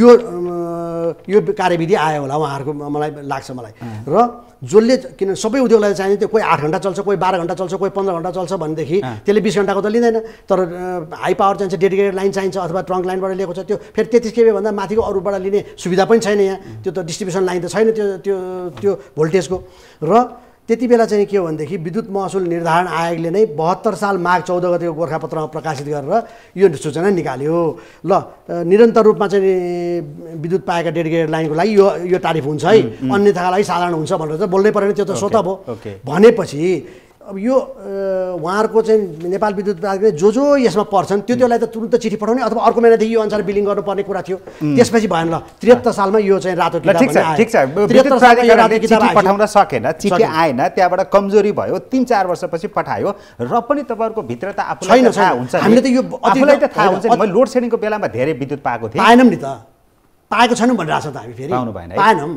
यो कार्यविधि आयो होला उहाँहरूको, मलाई लाग्छ। र जसले किन सबै उद्योगलाई चाहिने त्यो कोही 8 घन्टा चल्छ, कोही 12 घन्टा चल्छ, कोही 15 घन्टा चल्छ भनेदेखि त्यसले 20 घन्टाको त लिँदैन। तर हाई पावर चाहिन्छ, डेडिकेटेड लाइन चाहिन्छ अथवा ट्रङ्क लाइनबाट लिएको छ, त्यो फेरि 33 kV भन्दा माथिको अरूबाट लिने सुविधा पनि छैन यहाँ। त्यो त डिस्ट्रिब्युसन लाइन त छैन त्यो भोल्टेजको। र त्यति बेला चाहिँ के हो भनेदेखि विद्युत महसुल निर्धारण आयोगले नै 72 साल माघ 14 गतिको गोर्खापत्रमा प्रकाशित गरेर यो सूचना निकाल्यो। ल निरन्तर रूपमा चाहिँ विद्युत पाएका डेडिकेटेड लाइनको लागि यो टारिफ हुन्छ है, अन्यथाका लागि साधारण हुन्छ भनेर त बोल्नै परेन, त्यो त स्वत भयो। भनेपछि अब यो उहाँहरूको चाहिँ नेपाल विद्युत प्राधिकरणले जो यसमा पर्छन् त्यसलाई त तुरुन्त चिठी पठाउने अथवा अर्को महिनादेखि यो अनुसार बिलिङ गर्नुपर्ने कुरा थियो। त्यसपछि भएन। ल 73 सालमा यो चाहिँ रातो किताब ठिक छ, विद्युत प्राधिकरणले चिठी पठाउन सकेन, चिठी आएन, त्यहाँबाट कमजोरी भयो, 3-4 वर्षपछि पठायो र पनि तपाईँहरूको भित्र त आफूलाई थाहा हुन्छ, हामीले त यो आफूलाई त थाहा हुन्छ। मैले लोड सेडिङको बेलामा धेरै विद्युत पाएको थिएँ, पाएनौँ नि त, पाएको छैनौँ भनिरहेको छ त हामी, फेरि पाउनु भएन, पाएनौँ।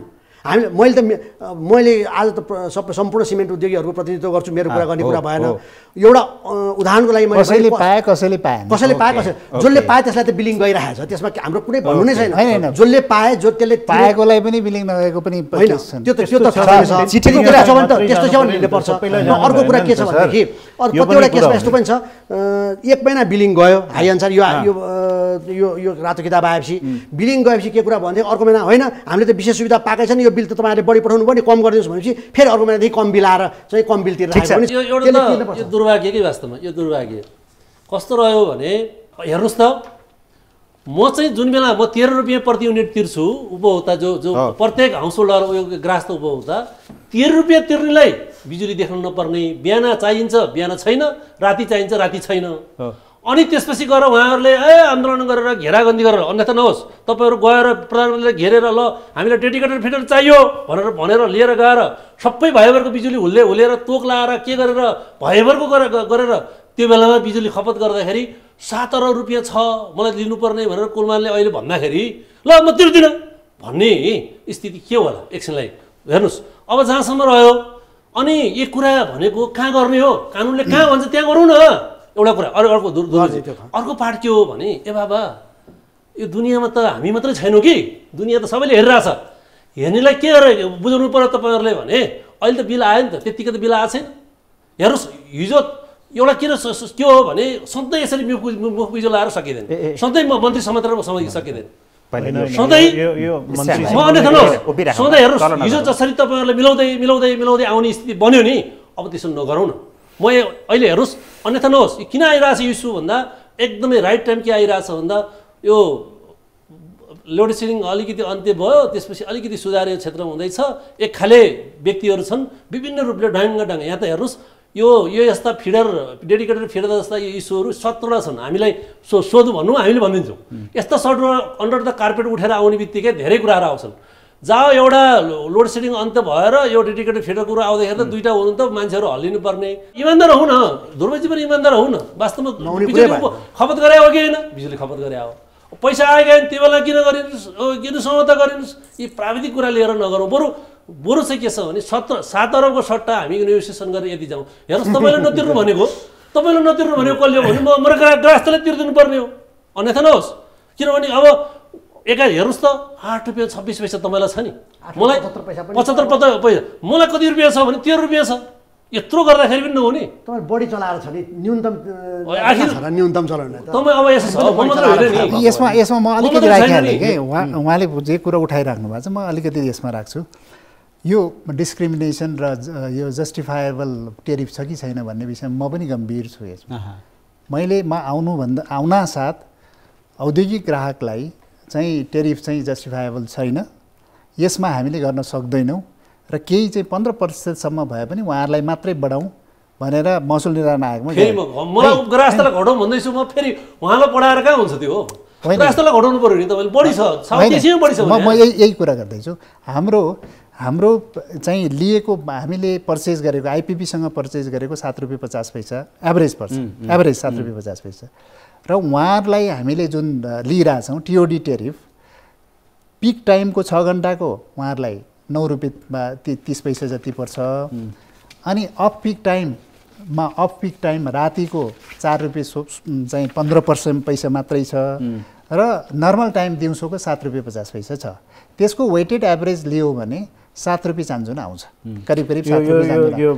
मैले आज त सम्पूर्ण सिमेन्ट उद्योगीहरूको प्रतिनिधित्व गर्छु, मेरो कुरा गर्ने कुरा भएन। एउटा उदाहरणको लागि मैले कसैले पाए कसैले पाएन, जसले पाए त्यसलाई त बिलिङ गइरहेको छ, त्यसमा हाम्रो कुनै भन्नु नै छैन। जसले पाए त्यसले पाएकोलाई पनि बिलिङ नगएको पनि होइन, त्यो त चिठीको कुरा छ भने त त्यस्तो छ भने लिनुपर्छ। अर्को कुरा के छ भनेदेखि कतिवटा केसमा यस्तो पनि छ, 1 महिना बिलिङ गयो हाई अनुसार, यो रातो किताब आएपछि बिलिङ गएपछि के कुरा भनेदेखि अर्को महिना होइन हामीले त विशेष सुविधा पाएकै छैन, यो बिल त तपाईँहरूले बढी पठाउनु भयो नि, कम गरिदिनुहोस् भनेपछि फेरि अर्को महिनादेखि कम बिल आएर चाहिँ कम बिल तिरेर यो दुर्भाग्य के वास्तवमा यो दुर्भाग्य कस्तो रह्यो भने हेर्नुहोस् त, म चाहिँ जुन बेला म 13 रुपियाँ प्रति युनिट तिर्छु उपभोक्ता जो प्रत्येक हाउस होल्डर उयो ग्राहस्थ उपभोक्ता 13 रुपियाँ तिर्नेलाई बिजुली देख्न नपर्ने, बिहान चाहिन्छ बिहान छैन, राति चाहिन्छ राति छैन। अनि त्यसपछि गएर उहाँहरूले आन्दोलन गरेर घेराबन्दी गरेर अन्यथा नहोस् तपाईँहरू गएर प्रधानमन्त्रीले घेरेर ल हामीलाई डेडिकेटेड फिडर चाहियो भनेर लिएर गएर सबै भाइहरूको बिजुली हुलेर तोक लाएर के गरेर भाइहरूको गरेर त्यो बेलामा बिजुली खपत गर्दाखेरि 17 रुपियाँ छ मलाई लिनुपर्ने भनेर कुलमानले अहिले भन्दाखेरि ल म तिर्दिनँ भन्ने स्थिति के होला एकछिनलाई हेर्नुहोस्। अब जहाँसम्म रह्यो अनि एक कुरा भनेको कहाँ गर्ने हो, कानुनले कहाँ भन्छ त्यहाँ गरौँ न, एउटा कुरा। अर्को पार्ट के हो भने ए बाबा यो दुनियाँमा त हामी मात्रै छैनौँ कि, दुनियाँ त सबैले हेरिरहेछ, हेर्नेलाई के गरेर बुझाउनु पर्यो तपाईँहरूले भने अहिले त बिल आयो नि त, त्यत्तिकै त बिल आएको छैन। हेर्नुहोस् हिजो एउटा किन के हो भने सधैँ यसरी मुख बिजो लाएर सकिँदैन, सधैँ मन्त्री समातेर सकिँदैन, सधैँ हेर्नुहोस् हिजो जसरी तपाईँहरूले मिलाउँदै आउने स्थिति बन्यो नि, अब त्यसो नगरौँ न। म अहिले हेर्नुहोस् अन्यथा नहोस् किन आइरहेछ यो इस्यु भन्दा एकदमै राइट टाइम के आइरहेछ भन्दा यो लोड सेडिङ अलिकति अन्त्य भयो त्यसपछि अलिकति सुधार यो क्षेत्रमा हुँदैछ एक खाले व्यक्तिहरू छन् विभिन्न रूपले ढङ्ग यहाँ त हेर्नुहोस् यो यस्ता फिडर डेडिकेटेड फिडर जस्ता यो इस्युहरू 17 छन् हामीलाई सोधौँ भन्नु हामीले भनिदिन्छौँ यस्ता अन्डर द कार्पेट उठेर आउने बित्तिकै धेरै कुराहरू आउँछन् जहाँ एउटा लोड सेडिङ अन्त्य भएर यो डेडिकेटेड फिडर कुरा आउँदाखेरि त दुईवटा हुनु त मान्छेहरू हल्लिनु पर्ने इमान्दार हौ न ध्रुवजी पनि इमान्दार हौ न वास्तवमा बिजुली खपत गरे हो कि होइन बिजुली खपत गरे हो पैसा आएका त्यो बेला किन किन समझौता गरिनुहोस् यी प्राविधिक कुरा लिएर नगरौँ बरु चाहिँ के छ भने 7 अरबको सट्टा हामी नेगोसिएसन गरेर यति जाउँ हेर्नुहोस् तपाईँले नतिर्नु भनेको कसले हो भने मेरो ग्राहस्थले तिर्दिनु पर्ने हो अन्यथा नहोस् किनभने अब एका हेर्नुहोस् त 8 रुपियाँ 26 पैसा तपाईँलाई छ नि मलाई 75 पैसा मलाई कति रुपियाँ छ भने 13 रुपियाँ छ यत्रो गर्दाखेरि पनि नहुने तपाईँ बढी चलाएर छ नि न्यूनतम चलाउने तपाईँ अब यसमा म अलिकति राखिहालेँ कि उहाँले जे कुरा उठाइराख्नु भएको छ म अलिकति यसमा राख्छु यो डिस्क्रिमिनेसन र यो जस्टिफाएबल टेरिफ छ कि छैन भन्ने विषयमा म पनि गम्भीर छु यसमा मैले आउनासाथ औद्योगिक ग्राहकलाई चाहिँ टेरिफ चाहिँ जस्टिफाएबल छैन यसमा हामीले गर्न सक्दैनौँ र केही चाहिँ 15% भए पनि उहाँहरूलाई मात्रै बढाउँ भनेर महसुल निर्धारण आयोगमा मलाई ग्राहस्थलाई घटाउँ भन्दैछु म फेरि उहाँलाई बढाएर कहाँ हुन्छ त्यो ग्राहस्थलाई घटाउनु पर्यो नि तपाईँले बढी छ म यही कुरा गर्दैछु हाम्रो चाहिँ लिएको हामीले पर्चेज गरेको आइपिपीसँग पर्चेज गरेको 7 रुपियाँ 50 पैसा एभरेज पर्छ एभरेज 7 रुपियाँ 50 पैसा र उहाँहरूलाई हामीले जुन लिइरहेछौँ टिओडी टेरिफ पिक टाइमको 6 घन्टाको उहाँहरूलाई 9 रुपियाँ 30 पैसा जति पर्छ अनि अफ पिक टाइम रातिको 4 रुपियाँ चाहिँ 15% पैसा मात्रै छ र नर्मल टाइम दिउँसोको 7 रुपियाँ 50 पैसा छ त्यसको वेटेड एभरेज लियो भने 7 रुपियाँ चान्जुन आउँछ करिब 7 रुपियाँ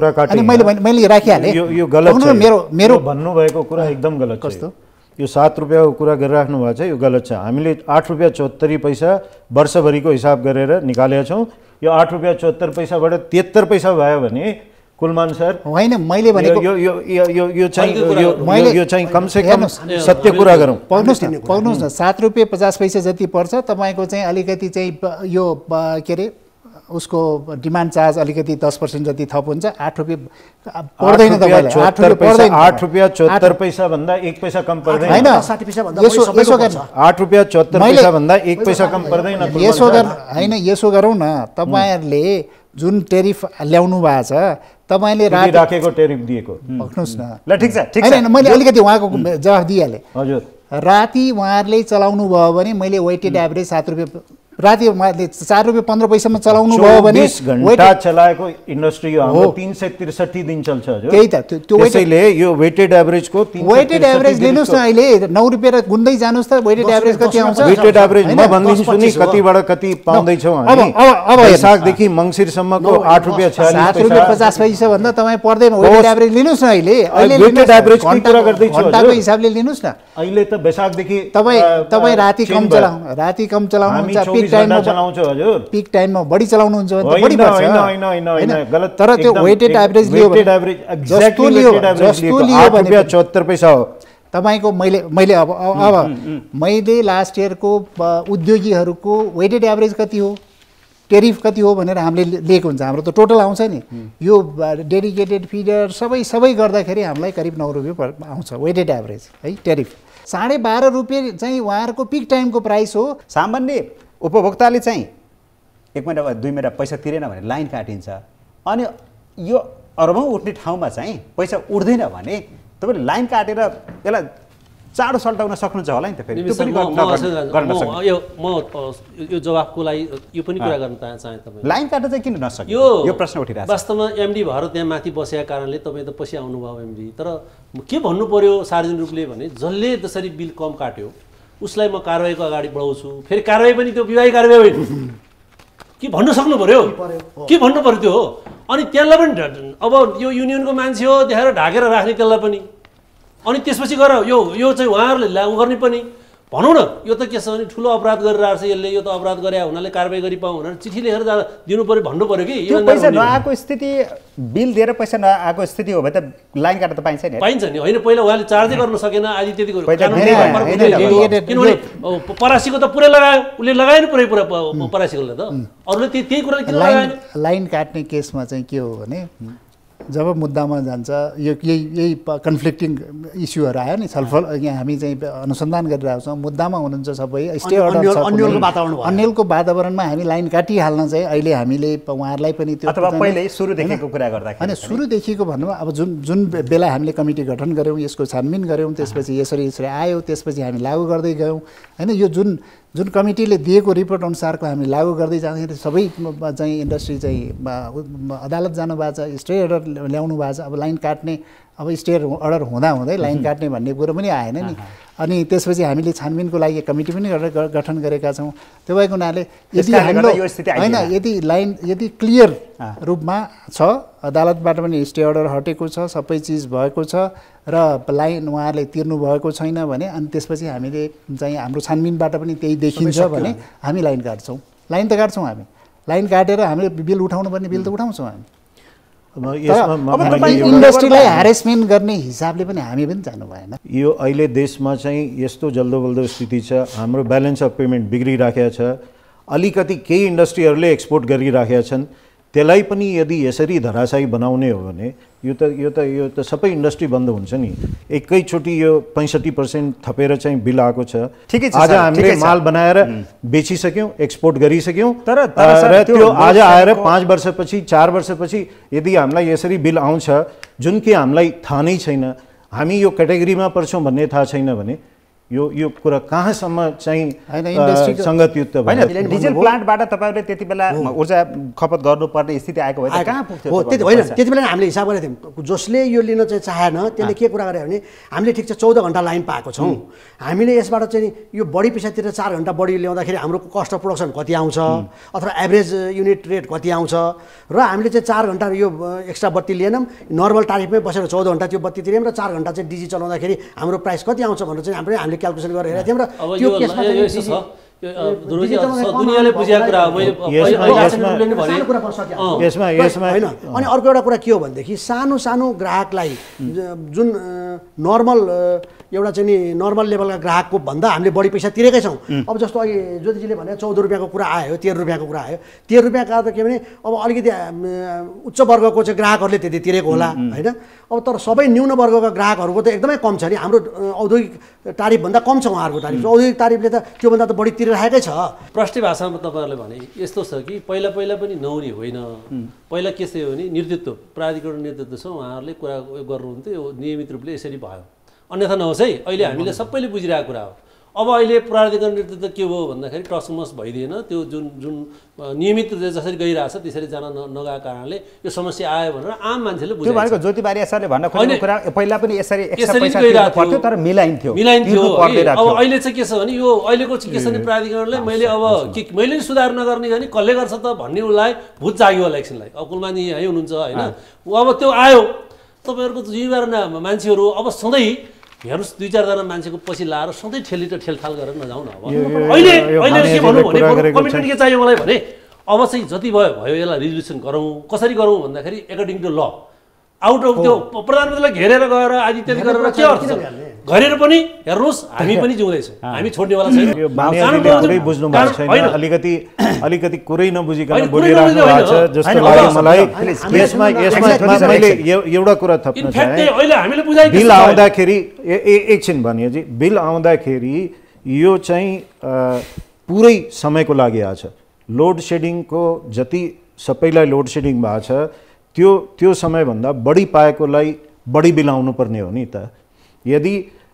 मैले राखिहालेँ यो गलत छ मेरो भन्नुभएको कुरा एकदम गलत छ कस्तो यो 7 रुपियाँको कुरा गरिराख्नु भएको छ यो गलत छ हामीले 8 रुपियाँ 74 पैसा वर्षभरिको हिसाब गरेर निकालेका छौँ यो 8 रुपियाँ 74 पैसाबाट 73 पैसा भयो भने कुलमान सर होइन मैले भनेको यो चाहिँ कमसे कम सत्य कुरा गरौँ पाउनुहोस् न 7 रुपियाँ 50 पैसा जति पर्छ तपाईँको चाहिँ अलिकति चाहिँ यो के अरे उसको डिमान्ड चार्ज अलिकति 10% जति थप हुन्छ 8 रुपियाँ पर्दैन तपाईँलाई 8 रुपियाँ 74 पैसा भन्दा 1 पैसा कम पर्दैन हैन 60 पैसा भन्दा यसो गर्नु 8 रुपियाँ 74 पैसा भन्दा 1 पैसा कम पर्दैन यसो गरौँ न तपाईँहरूले जुन टेरिफ ल्याउनु भएको छ तपाईँले राखेको टेरिफ दिएको भन्नुहोस् न ल ठिक छ हैन मैले अलिकति उहाँको जवाफ दिइहालेँ हजुर राति उहाँहरूले चलाउनु भयो भने मैले वेटेड एभरेज 7 रुपियाँ राति उहाँले 4 रुपियाँ 15 पैसामा चलाउनु भयो भने 24 घण्टा चलाएको इन्डस्ट्री हो 363 दिन चल्छ हजुर त्यही त त्यो त्यसैले यो वेटेड एभरेजको वेटेड एभरेज लिनुस् न अहिले 9 रुपियाँ र गुन्दै जानुस् त वेटेड एभरेज कति आउँछ वेटेड एभरेज म भन्दिन्छु नि कतिबाट कति पाउँदै छौ हामी अब वैशाखदेखि मङ्सिरसम्मको 8 रुपियाँ 7 रुपियाँ 50 पैसा भन्दा तपाईँ पर्दैन वेटेड एभरेज लिनुस् न अहिले वेटेड एभरेज को कुरा गर्दै छु घण्टाको हिसाबले लिनुस् न अहिले त वैशाखदेखि तपाईँ राति कम चलाउनुहुन्छ पिक टाइममा बढी चलाउनुहुन्छ भने त बढी पर्छ गलत तर त्यो वेटेड एभरेज लियो जस्तो लियो भने 74 पैसा हो तपाईको मैले अब मैले लास्ट इयरको उद्योगीहरूको वेटेड एभरेज कति हो टेरिफ कति हो भनेर हामीले लिएको हुन्छ हाम्रो त टोटल आउँछ नि यो डेडिकेटेड फिडर सबै गर्दाखेरि हामीलाई करिब 9 रुपियाँ आउँछ वेटेड एभरेज है टेरिफ 12.5 रुपियाँ चाहिँ उहाँहरूको पिक टाइमको प्राइस हो सामान्य उपभोक्ताले चाहिँ 1 महिना वा 2 महिना पैसा तिरेन भने लाइन काटिन्छ अनि यो अरबौँ उठ्ने ठाउँमा चाहिँ पैसा उठ्दैन भने तपाईँले लाइन काटेर यसलाई चाँडो सल्टाउन सक्नुहुन्छ होला नि त फेरि त्यो पनि गर्न सक्छ यो जवाफको लागि यो पनि कुरा गर्न चाहे तपाईँ लाइन काट्न चाहिँ किन नसक्यो यो प्रश्न उठिरहेको छ वास्तवमा एमडी भएर त्यहाँ माथि बसेका कारणले तपाईँ त पछि आउनुभयो एमडी तर के भन्नु पर्यो सार्वजनिक रूपले भने जसले त्यसरी बिल कम काट्यो उसलाई म कारबाहीको अगाडि बढाउँछु फेरि कारबाही पनि त्यो विवाही कारबाही होइन के भन्न सक्नु पर्यो के भन्नु पर्यो त्यो हो अनि त्यसलाई पनि अब यो युनियनको मान्छे हो देखाएर ढाकेर राख्ने त्यसलाई पनि अनि त्यसपछि गएर यो चाहिँ उहाँहरूले लागू गर्ने पनि भनौँ न यो त के छ भने ठुलो अपराध गरिरहेको छ यसले यो त अपराध गरे हुनाले कारबाही गरी पाऊँ भनेर चिठी लेखेर दिनु पर्यो भन्नु पर्यो कि त्यो पैसा नआएको स्थिति बिल दिएर पैसा नआएको स्थिति हो भने त लाइन काट्न त पाइन्छ नि पाइन्छ नि होइन पहिला उहाँले चार्जै गर्न सकेन आदि त्यति किनभने परासीको त पुरै लगायो उसले लगाएन पुरै परासीकोले त अरूले त्यही कुरा किन लगाएन लाइन काट्ने केसमा चाहिँ के हो भने जब मुद्दामा जान्छ यो यही कन्फ्लिक्टिङ इस्युहरू आयो नि छलफल यहाँ हामी चाहिँ अनुसन्धान गरिरहेको छौँ मुद्दामा हुनुहुन्छ सबै स्टे अर्डर छ अन्यलको वातावरणमा हामी लाइन काटिहाल्न चाहिँ अहिले हामीले उहाँहरूलाई पनि त्यो अथवा पहिले सुरुदेखिको कुरा गर्दाखेरि होइन सुरुदेखिको भन्नु अब जुन बेला हामीले कमिटी गठन गऱ्यौँ यसको छानबिन गऱ्यौँ त्यसपछि यसरी आयो त्यसपछि हामी लागू गर्दै गयौँ होइन यो जुन कमिटीले दिएको रिपोर्ट अनुसारको हामी लागू गर्दै जाँदाखेरि सबै चाहिँ इन्डस्ट्री चाहिँ अदालत जानुभएको छ स्टे अर्डर ल्याउनु भएको छ अब लाइन काट्ने अब स्टे अर्डर हुँदै लाइन काट्ने भन्ने कुरो पनि आएन नि अनि त्यसपछि हामीले छानबिनको लागि कमिटी पनि गठन गरेका छौँ त्यो भएको हुनाले यदि हाम्रो होइन यदि क्लियर रूपमा छ अदालतबाट पनि स्टे अर्डर हटेको छ सबै चिज भएको छ र लाइन उहाँहरूले तिर्नु भएको छैन भने अनि त्यसपछि हामीले चाहिँ हाम्रो छानबिनबाट पनि त्यही देखिन्छ भने हामी लाइन काट्छौँ लाइन त काट्छौँ हामी लाइन काटेर हामीले बिल उठाउनु पर्ने बिल त उठाउँछौँ हामी इन्डस्ट्रीलाई ह्यारेसमेन्ट गर्ने हिसाबले पनि हामी पनि जानु भएन यो अहिले देशमा चाहिँ यस्तो जल्दोबल्दो स्थिति छ हाम्रो ब्यालेन्स अफ पेमेन्ट बिग्रिराखेको छ अलिकति केही इन्डस्ट्रीहरूले एक्सपोर्ट गरिराखेका छन् त्यसलाई पनि यदि यसरी धराशायी बनाउने हो भने यो त सबै इन्डस्ट्री बन्द हुन्छ नि एकैचोटि यो 65% थपेर चाहिँ बिल आएको छ आज हामीले माल बनाएर बेचिसक्यौँ एक्सपोर्ट गरिसक्यौँ तर त्यो आज आएर 5 वर्षपछि 4 वर्षपछि यदि हामीलाई यसरी बिल आउँछ जुन कि हामीलाई थाहा नै छैन हामी यो क्याटेगोरीमा पर्छौँ भन्ने थाहा छैन भने यो कुरा कहाँसम्म चाहिँ सङ्गतयुक्त होइन डिजल प्लान्टबाट तपाईँहरूले त्यति बेला ऊर्जा खपत गर्नुपर्ने स्थिति आएको भए कहाँ पुग्थ्यो हो त्यति होइन त्यति बेला हामीले हिसाब गरेको थियौँ जसले यो लिन चाहिँ चाहेन त्यसले के कुरा गर्यो भने हामीले ठिक छ 14 घन्टा लाइन पाएको छौँ हामीले यसबाट चाहिँ यो बढी पैसा तिरेर 4 घन्टा बढी ल्याउँदाखेरि हाम्रो कस्ट अफ प्रोडक्सन कति आउँछ अथवा एभरेज युनिट रेट कति आउँछ र हामीले चाहिँ 4 घन्टा यो एक्स्ट्रा बत्ती लिएनौँ नर्मल तारिफमै बसेर 14 घन्टा त्यो बत्ती तिर्यौँ र 4 घन्टा चाहिँ डिजी चलाउँदाखेरि हाम्रो प्राइस कति आउँछ भनेर चाहिँ हामीले क्यालकुलेसन गरेर हेरेको थियौँ र त्यो केसमा दुनियाँले बुझेको कुरा होइन अनि अर्को एउटा कुरा के हो भनेदेखि सानो ग्राहकलाई जुन नर्मल एउटा चाहिँ नि नर्मल लेभलका ग्राहकको भन्दा हामीले बढी पैसा तिरेकै छौँ अब जस्तो अघि ज्योतिजीले भने 14 रुपियाँको कुरा आयो 13 रुपियाँको कुरा आयो 13 रुपियाँका त के भने अब अलिकति उच्च वर्गको चाहिँ ग्राहकहरूले त्यति तिरेको होला होइन अब तर सबै न्यून वर्गका ग्राहकहरूको त एकदमै कम छ नि हाम्रो औद्योगिक तारिफभन्दा कम छ उहाँहरूको तारिफ औद्योगिक तारिफले त त्योभन्दा त बढी तिरिरहेकै छ प्रष्टि भाषामा तपाईँहरूले भने यस्तो छ कि पहिला पनि नहुने होइन पहिला के थियो भने नेतृत्व प्राधिकरण नेतृत्व छ उहाँहरूले कुरा गर्नुहुन्थ्यो नियमित रूपले यसरी भयो अन्यथा नहोस् है अहिले हामीले सबैले बुझिरहेको कुरा हो अब अहिले प्राधिकरण नेतृत्व के भयो भन्दाखेरि टसमस भइदिएन त्यो जुन नियमित जसरी गइरहेछ त्यसरी जान नगएको कारणले यो समस्या आयो भनेर आम मान्छेले बुझ्यो भनेको ज्योति बारिया सरले भन्न खोजेको कुरा पहिला पनि यसरी एक्स्ट्रा पैसा तिर्नु पर्थ्यो तर मिलाइन्थ्यो अब अहिले चाहिँ के छ भने यो अहिलेको के छ भने प्राधिकरणले मैले नि सुधार नगर्ने भने कसले गर्छ त भन्ने उसलाई भूत जाग्यो इलेक्सनलाई अब कुलमानी यहीँ हुनुहुन्छ होइन अब त्यो आयो तपाईँहरूको जिम्मेवार मान्छेहरू अब सधैँ हेर्नुहोस् 2-4 जना मान्छेको पछि लाएर सधैँ ठेलथाल गरेर नजाउँ न अब अहिले के भन्नु भने कमिटमेन्ट के चाहियो मलाई भने अब चाहिँ जति भयो यसलाई रिजोल्युसन गरौँ कसरी गरौँ भन्दाखेरि according to law out of त्यो प्रधानमन्त्रीलाई घेरेर गएर आदि इत्यादि गरेर के अर्थ छ गरेर पनि हेर्नुहोस् हामी पनि जिउँदैछौँ हामी छोड्नेवाला छैन बुझ्नु भएको छैन अलिकति कुरै नबुझिकन बोलिराख्नु भएको छ जस्तो लाग्यो मलाई यसमा मैले एउटा कुरा थप्न चाहे बिल आउँदाखेरि एकछिन भनियो जी बिल आउँदाखेरि यो चाहिँ पुरै समयको लागि आछ लोड सेडिङको जति सबैलाई लोड सेडिङ भएको छ त्यो समयभन्दा बढी पाएकोलाई बढी बिल आउनु पर्ने हो नि त यदि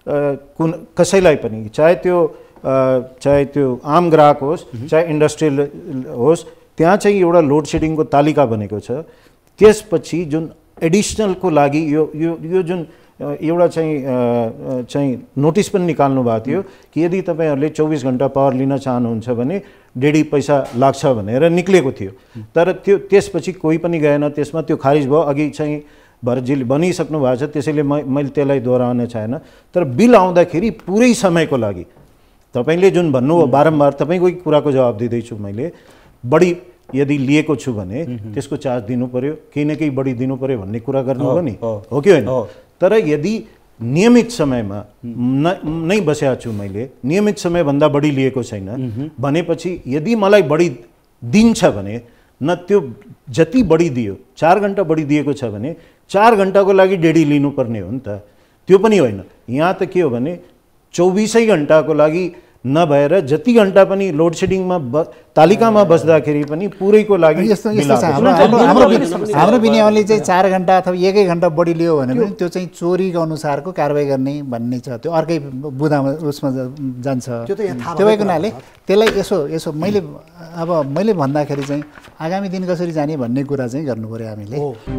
कसैलाई पनि चाहे त्यो आम ग्राहक होस् चाहे इन्डस्ट्रियल होस् त्यहाँ चाहिँ एउटा लोड सेडिङको तालिका बनेको छ त्यसपछि जुन एडिसनलको लागि यो जुन एउटा चाहिँ नोटिस पनि निकाल्नु भएको थियो कि यदि तपाईँहरूले 24 घन्टा पावर लिन चाहनुहुन्छ भने डेढी पैसा लाग्छ भनेर निक्लेको थियो तर त्यसपछि कोही पनि गएन त्यसमा त्यो खारिज भयो अघि चाहिँ भरतजीले भनिसक्नु भएको छ त्यसैले मैले त्यसलाई दोहोऱ्याउन चाहेन तर बिल आउँदाखेरि पुरै समयको लागि तपाईँले जुन भन्नुभयो बारम्बार तपाईँकै कुराको जवाब दिँदैछु मैले, बढी यदि लिएको छु भने त्यसको चार्ज दिनु पर्यो, केही न केही बढी दिनु पर्यो भन्ने कुरा गर्नुभयो नि, हो कि होइन? तर यदि नियमित समयमा नै बसेको छु मैले, नियमित समयभन्दा बढी लिएको छैन भनेपछि यदि मलाई बढी दिन्छ भने न त्यो जति बढी दियो 4 घन्टा बढी दिएको छ भने 4 घन्टाको लागि डेढी लिनुपर्ने हो नि त, त्यो पनि होइन। यहाँ त के हो भने 24 घन्टाको लागि नभएर जति घन्टा पनि लोड सेडिङमा तालिकामा बस्दाखेरि पनि पुरैको लागि यस्तो यस्तो छ। हाम्रो विनियमले चाहिँ 4 घन्टा अथवा 1 घन्टा बढी लियो भने पनि त्यो चाहिँ चोरीको अनुसारको कारबाही गर्ने भन्ने छ, त्यो अर्कै बुदामा उसमा जान्छ। त्यो भएको हुनाले त्यसलाई यसो मैले भन्दाखेरि चाहिँ आगामी दिन कसरी जाने भन्ने कुरा चाहिँ गर्नु पर्यो हामीले।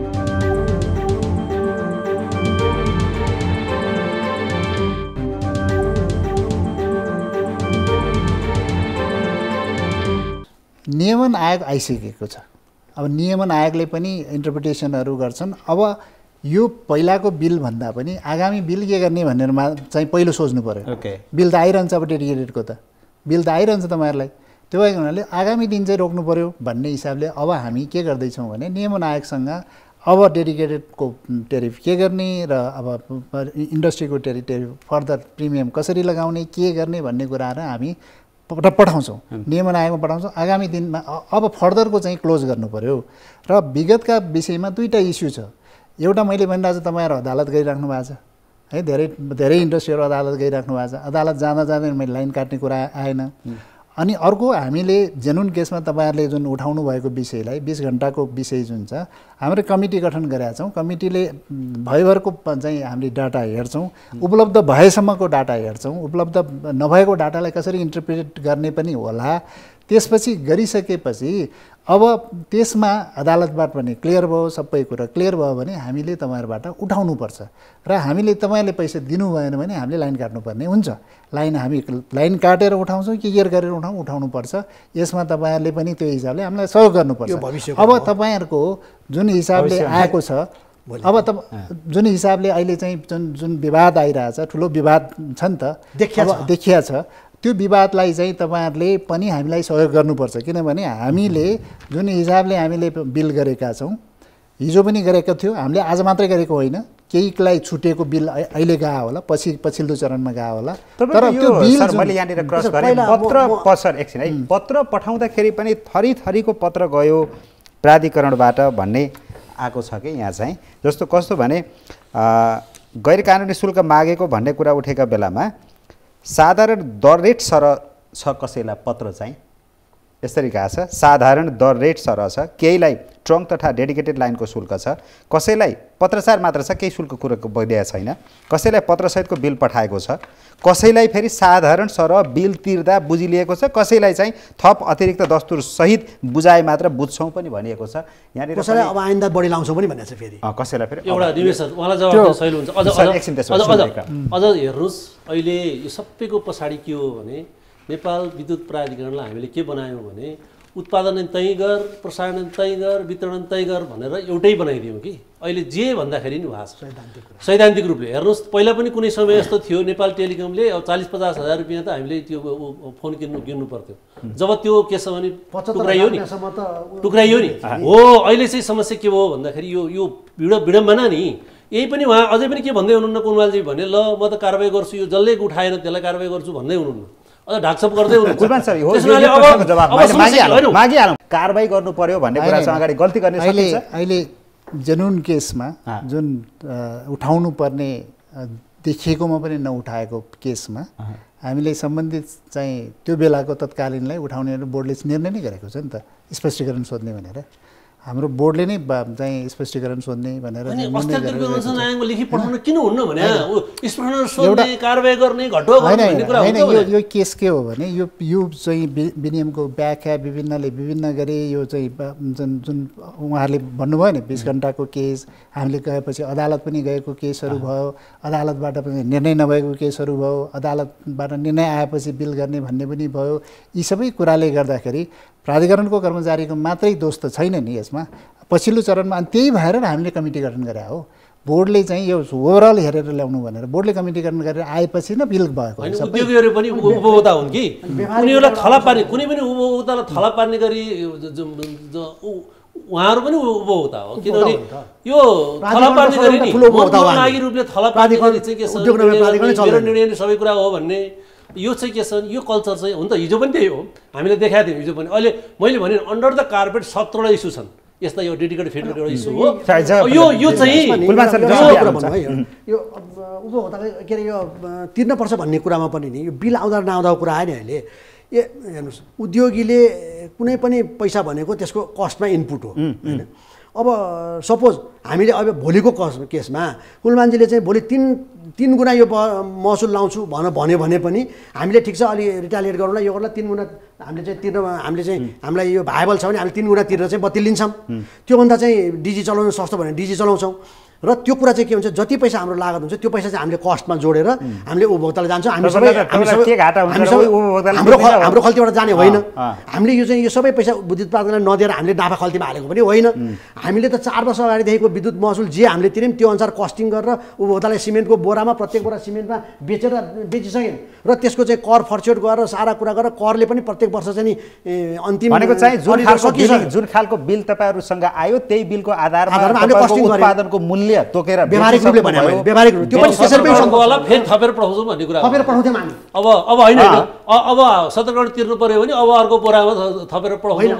नियमन आयोग आइसकेको छ। अब नियमन आयोगले पनि इन्टरप्रिटेसनहरू गर्छन्। अब यो पहिलाको बिल भन्दा पनि आगामी बिल के गर्ने भनेर चाहिँ पहिलो सोच्नु पर्यो। बिल त आइरहन्छ, अब डेडिकेटेडको त बिल त आइरहन्छ तपाईँहरूलाई। त्यो भएको हुनाले आगामी दिन चाहिँ रोक्नु पर्यो भन्ने हिसाबले अब हामी के गर्दैछौँ भने नियमन आयोगसँग अब डेडिकेटेडको टेरिफ के गर्ने र अब इन्डस्ट्रीको टेरिफ फर्दर प्रिमियम कसरी लगाउने, के गर्ने भन्ने कुराहरू हामी पठाउँछौँ, नियमन आयोगमा पठाउँछौँ। आगामी दिनमा अब फर्दरको चाहिँ क्लोज गर्नु पर्यो। र विगतका विषयमा दुईवटा इस्यु छ। एउटा मैले भनिरहेको छु, तपाईँहरू अदालत गइराख्नु भएको छ है, धेरै इन्डस्ट्रीहरू अदालत गइराख्नु भएको छ। अदालत जाँदा मैले लाइन काट्ने कुरा आएन। अनि अर्को हामीले जेनुन केसमा तपाईँहरूले जुन उठाउनु भएको विषयलाई 20 घन्टाको विषय जुन छ, हाम्रो कमिटी गठन गरेका छौँ। कमिटीले भयभरको चाहिँ हामीले डाटा हेर्छौँ, उपलब्ध भएसम्मको डाटा हेर्छौँ, उपलब्ध नभएको डाटालाई कसरी इन्टरप्रिट गर्ने पनि होला। त्यसपछि गरिसकेपछि अब त्यसमा अदालतबाट पनि क्लियर भयो, सबै कुरा क्लियर भयो भने हामीले तपाईँहरूबाट उठाउनुपर्छ। र हामीले तपाईँहरूले पैसा दिनु भएन भने हामीले लाइन काट्नुपर्ने हुन्छ। हामी लाइन काटेर उठाउँछौँ कि केयर गरेर उठाउनुपर्छ। यसमा तपाईँहरूले पनि त्यो हिसाबले हामीलाई सहयोग गर्नुपर्छ। अब तपाईँहरूको जुन हिसाबले आएको छ, अब जुन हिसाबले अहिले चाहिँ जुन विवाद आइरहेछ, ठुलो विवाद छ नि त, देखिया छ। त्यो विवादलाई चाहिँ तपाईँहरूले पनि हामीलाई सहयोग गर्नुपर्छ। किनभने हामीले जुन हिसाबले हामीले बिल गरेका छौँ, हिजो पनि गरेको थियो, हामीले आज मात्रै गरेको होइन, केहीलाई छुटेको बिल अहिले गएको होला, पछिल्लो चरणमा गएको होला। तर त्यो बिल मैले यहाँनिर क्रस गरेँ, पत्र पठाउँदाखेरि पनि थरीको पत्र गयो प्राधिकरणबाट भन्ने आएको छ कि यहाँ चाहिँ। जस्तो कस्तो भने गैर कानुनी शुल्क मागेको भन्ने कुरा उठेका बेलामा साधारण दर रेट सरह छ कसैलाई पत्र चाहिँ यसरी गएको छ, साधारण दर रेट सरह छ, केहीलाई ट्रङ्क तथा डेडिकेटेड लाइनको शुल्क छ, कसैलाई पत्रचार मात्र छ, केही शुल्क कुराको बढिया छैन, कसैलाई पत्रसहितको बिल पठाएको छ, कसैलाई फेरि साधारण सरह बिल तिर्दा बुझिलिएको छ, कसैलाई चाहिँ थप अतिरिक्त दस्तुर सहित बुझाए मात्र बुझ्छौँ पनि भनिएको छ। यहाँनिर कसैलाई अब आइन्दा बढी लाउँछौँ पनि भनेको छ। फेरि कसैलाई फेरि एउटा निवेश उहाँलाई जवाब दिन सहिलो हुन्छ। अझ हेर्नुहोस्, अहिले यो सबैको पछाडि के हो भने नेपाल विद्युत प्राधिकरणलाई हामीले के बनायौँ भने उत्पादन त्यहीँ गर, प्रसारण त्यहीँ गर, वितरण त्यहीँ गर भनेर एउटै बनाइदियौँ कि अहिले जे भन्दाखेरि नि भएको छ सैद्धान्तिक रूपले। हेर्नुहोस्, पहिला पनि कुनै समय यस्तो थियो नेपाल टेलिकमले अब 40-50 हजार रुपियाँ त हामीले त्यो फोन किन्नु पर्थ्यो। जब त्यो के छ भने टुक्राइयो नि हो। अहिले चाहिँ समस्या के भयो भन्दाखेरि यो विडम्बना नि, यही पनि उहाँ अझै पनि के भन्दै हुनुहुन्न कुलमालजी भने, ल म त कारबाही गर्छु, यो जसले उठाएन त्यसलाई कारबाही गर्छु भन्दै हुनुहुन्न, अझ ढाकछप गर्दै हुनुहुन्छ। कारबाही गर्नु पर्यो भन्ने कुरा चाहिँ अगाडि गल्ती गर्ने अहिले जेनुन केसमा जुन उठाउनु पर्ने देखिएकोमा पनि नउठाएको केसमा हामीले सम्बन्धित चाहिँ त्यो बेलाको तत्कालीनलाई उठाउने बोर्डले निर्णय नै गरेको छ नि त, स्पष्टीकरण सोध्ने भनेर। हाम्रो बोर्डले नै चाहिँ स्पष्टीकरण सोध्ने भनेर यो केस के हो भने यो चाहिँ विनियमको व्याख्या विभिन्न गरे। यो चाहिँ जुन उहाँहरूले भन्नुभयो नि 20 घन्टाको केस, हामीले गएपछि अदालत पनि गएको केसहरू भयो, अदालतबाट पनि निर्णय नभएको केसहरू भयो, अदालतबाट निर्णय आएपछि बिल गर्ने भन्ने पनि भयो। यी सबै कुराले गर्दाखेरि प्राधिकरणको कर्मचारीको मात्रै दोष त छैन नि यसमा, पछिल्लो चरणमा। अनि त्यही भएर हामीले कमिटी गठन गरे हो। बोर्डले चाहिँ यो ओभरअल हेरेर ल्याउनु भनेर बोर्डले कम्युनिकेसन गरेर आएपछि न बिल भएको होइन उद्योगीहरू पनि उपभोक्ता हुन् कि उनीहरूलाई थला पार्ने कुनै पनि उपभोक्तालाई थला पार्ने गरी उहाँहरू पनि उपभोक्ता हो किनभने यो थला पार्ने गरी नि लागि रूपले थला पार्ने गरी चाहिँ के छ मेरो निर्णय सबै कुरा हो भन्ने यो चाहिँ के छ यो कल्चर चाहिँ हुन त हिजो पनि त्यही हो हामीले देखाएको थियौँ हिजो पनि अहिले मैले भने अन्डर द कार्पेट 17वटा इस्यु छन् यस्ता यो डेडिकेटेड फिल्डको एउटा इस्यु हो यो चाहिँ यो उपभोक्ताले के अरे यो तिर्नुपर्छ भन्ने कुरामा पनि नि यो बिल आउँदा नआउँदाको कुरा आयो नि अहिले हेर्नुहोस् उद्योगीले कुनै पनि पैसा भनेको त्यसको कस्टमा इनपुट हो होइन अब सपोज हामीले अब भोलिको केसमा कुलमानजीले चाहिँ भोलि तीन गुणा यो महसुल लाउँछु भन्यो भने पनि हामीले ठिक छ अलि रिटालिएट गरौँला यो गर्ला 3 गुणा हामीले चाहिँ हामीलाई यो भाइबल छ भने हामीले 3 गुणा तिरेर चाहिँ बत्ती लिन्छौँ त्योभन्दा चाहिँ डिजी चलाउनु सस्तो भने डिजी चलाउँछौँ र त्यो कुरा चाहिँ के हुन्छ जति पैसा हाम्रो लागत हुन्छ त्यो पैसा चाहिँ हामीले कस्टमा जोडेर हामीले उपभोक्तालाई जान्छौँ हाम्रो खल्तीबाट जाने होइन हामीले यो सबै पैसा विद्युत प्राधिकरणलाई नदिएर हामीले नाफा खल्तीमा हालेको पनि होइन हामीले त 4 वर्ष अगाडिदेखिको विद्युत महसुल जे हामीले तिर्यौँ त्यो अनुसार कस्टिङ गरेर उपभोक्तालाई सिमेन्टको बोरामा प्रत्येक बोरा सिमेन्टमा बेचिसक्यौँ र त्यसको चाहिँ कर फर्च्योट गरेर सारा कुरा गरेर करले पनि प्रत्येक वर्ष चाहिँ अन्तिम भनेको चाहिँ जुन खालको बिल तपाईँहरूसँग आयो त्यही बिलको आधारमा उत्पादनको मूल्य तोकेर व्यवहारिक रूपले भने व्यवहारिक रूप त्यो पनि त्यसरी होला फेरि थपेर पठाउँछौँ भन्ने कुरा थपेर पठाउँथ्यौँ हामी अब होइन अब 17 करोड तिर्नु पर्यो भने अब अर्को बोरामा थपेर पठाउँछौँ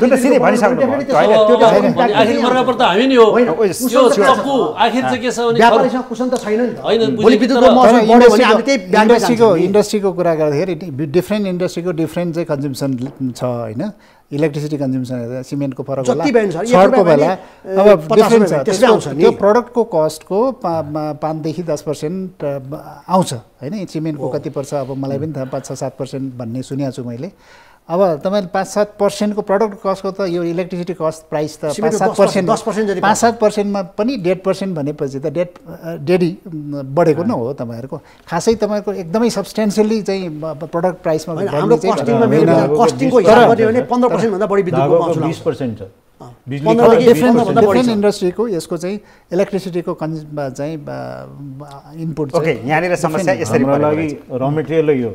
आखिर मर्कापर त हामी नि हो यो चक्कु आखिर चाहिँ के छ भने व्यापारीसँग कुशन त छैन नि हैन भोलि विद्युतको महसुल बढ्यो भने हामी त्यही इन्डस्ट्रीको कुरा गर्दाखेरि डिफ्रेन्ट इन्डस्ट्रीको डिफ्रेन्ट चाहिँ कन्ज्युम्सन छ होइन इलेक्ट्रिसिटी कन्ज्युम्सन हेर्दा सिमेन्टको फरक होला छडको बेला अब डिफ्रेन्ट छ त्यो प्रडक्टको कस्टको 5 देखि 10% आउँछ होइन सिमेन्टको कति पर्छ अब मलाई पनि थाहा 5-7% भन्ने सुनेको छु मैले अब तपाईँले 5-7% को प्रडक्ट कस्टको त यो इलेक्ट्रिसिटी कस्ट प्राइस त 5-7% 5-7%मा पनि 1.5% भनेपछि त डेढी बढेको न हो तपाईँहरूको खासै तपाईँको एकदमै सब्स्टेन्सियली चाहिँ प्रडक्ट प्राइसमा हाम्रो कस्टिङको हिसाब गर्यो भने 15% भन्दा बढी विद्युतको महसुल 20% छ डिफ्रेन्ट इन्डस्ट्रीको यसको चाहिँ इलेक्ट्रिसिटीको चाहिँ इनपुट ओके यहाँनिर समस्या यसरी लागि र मेटेरियल यो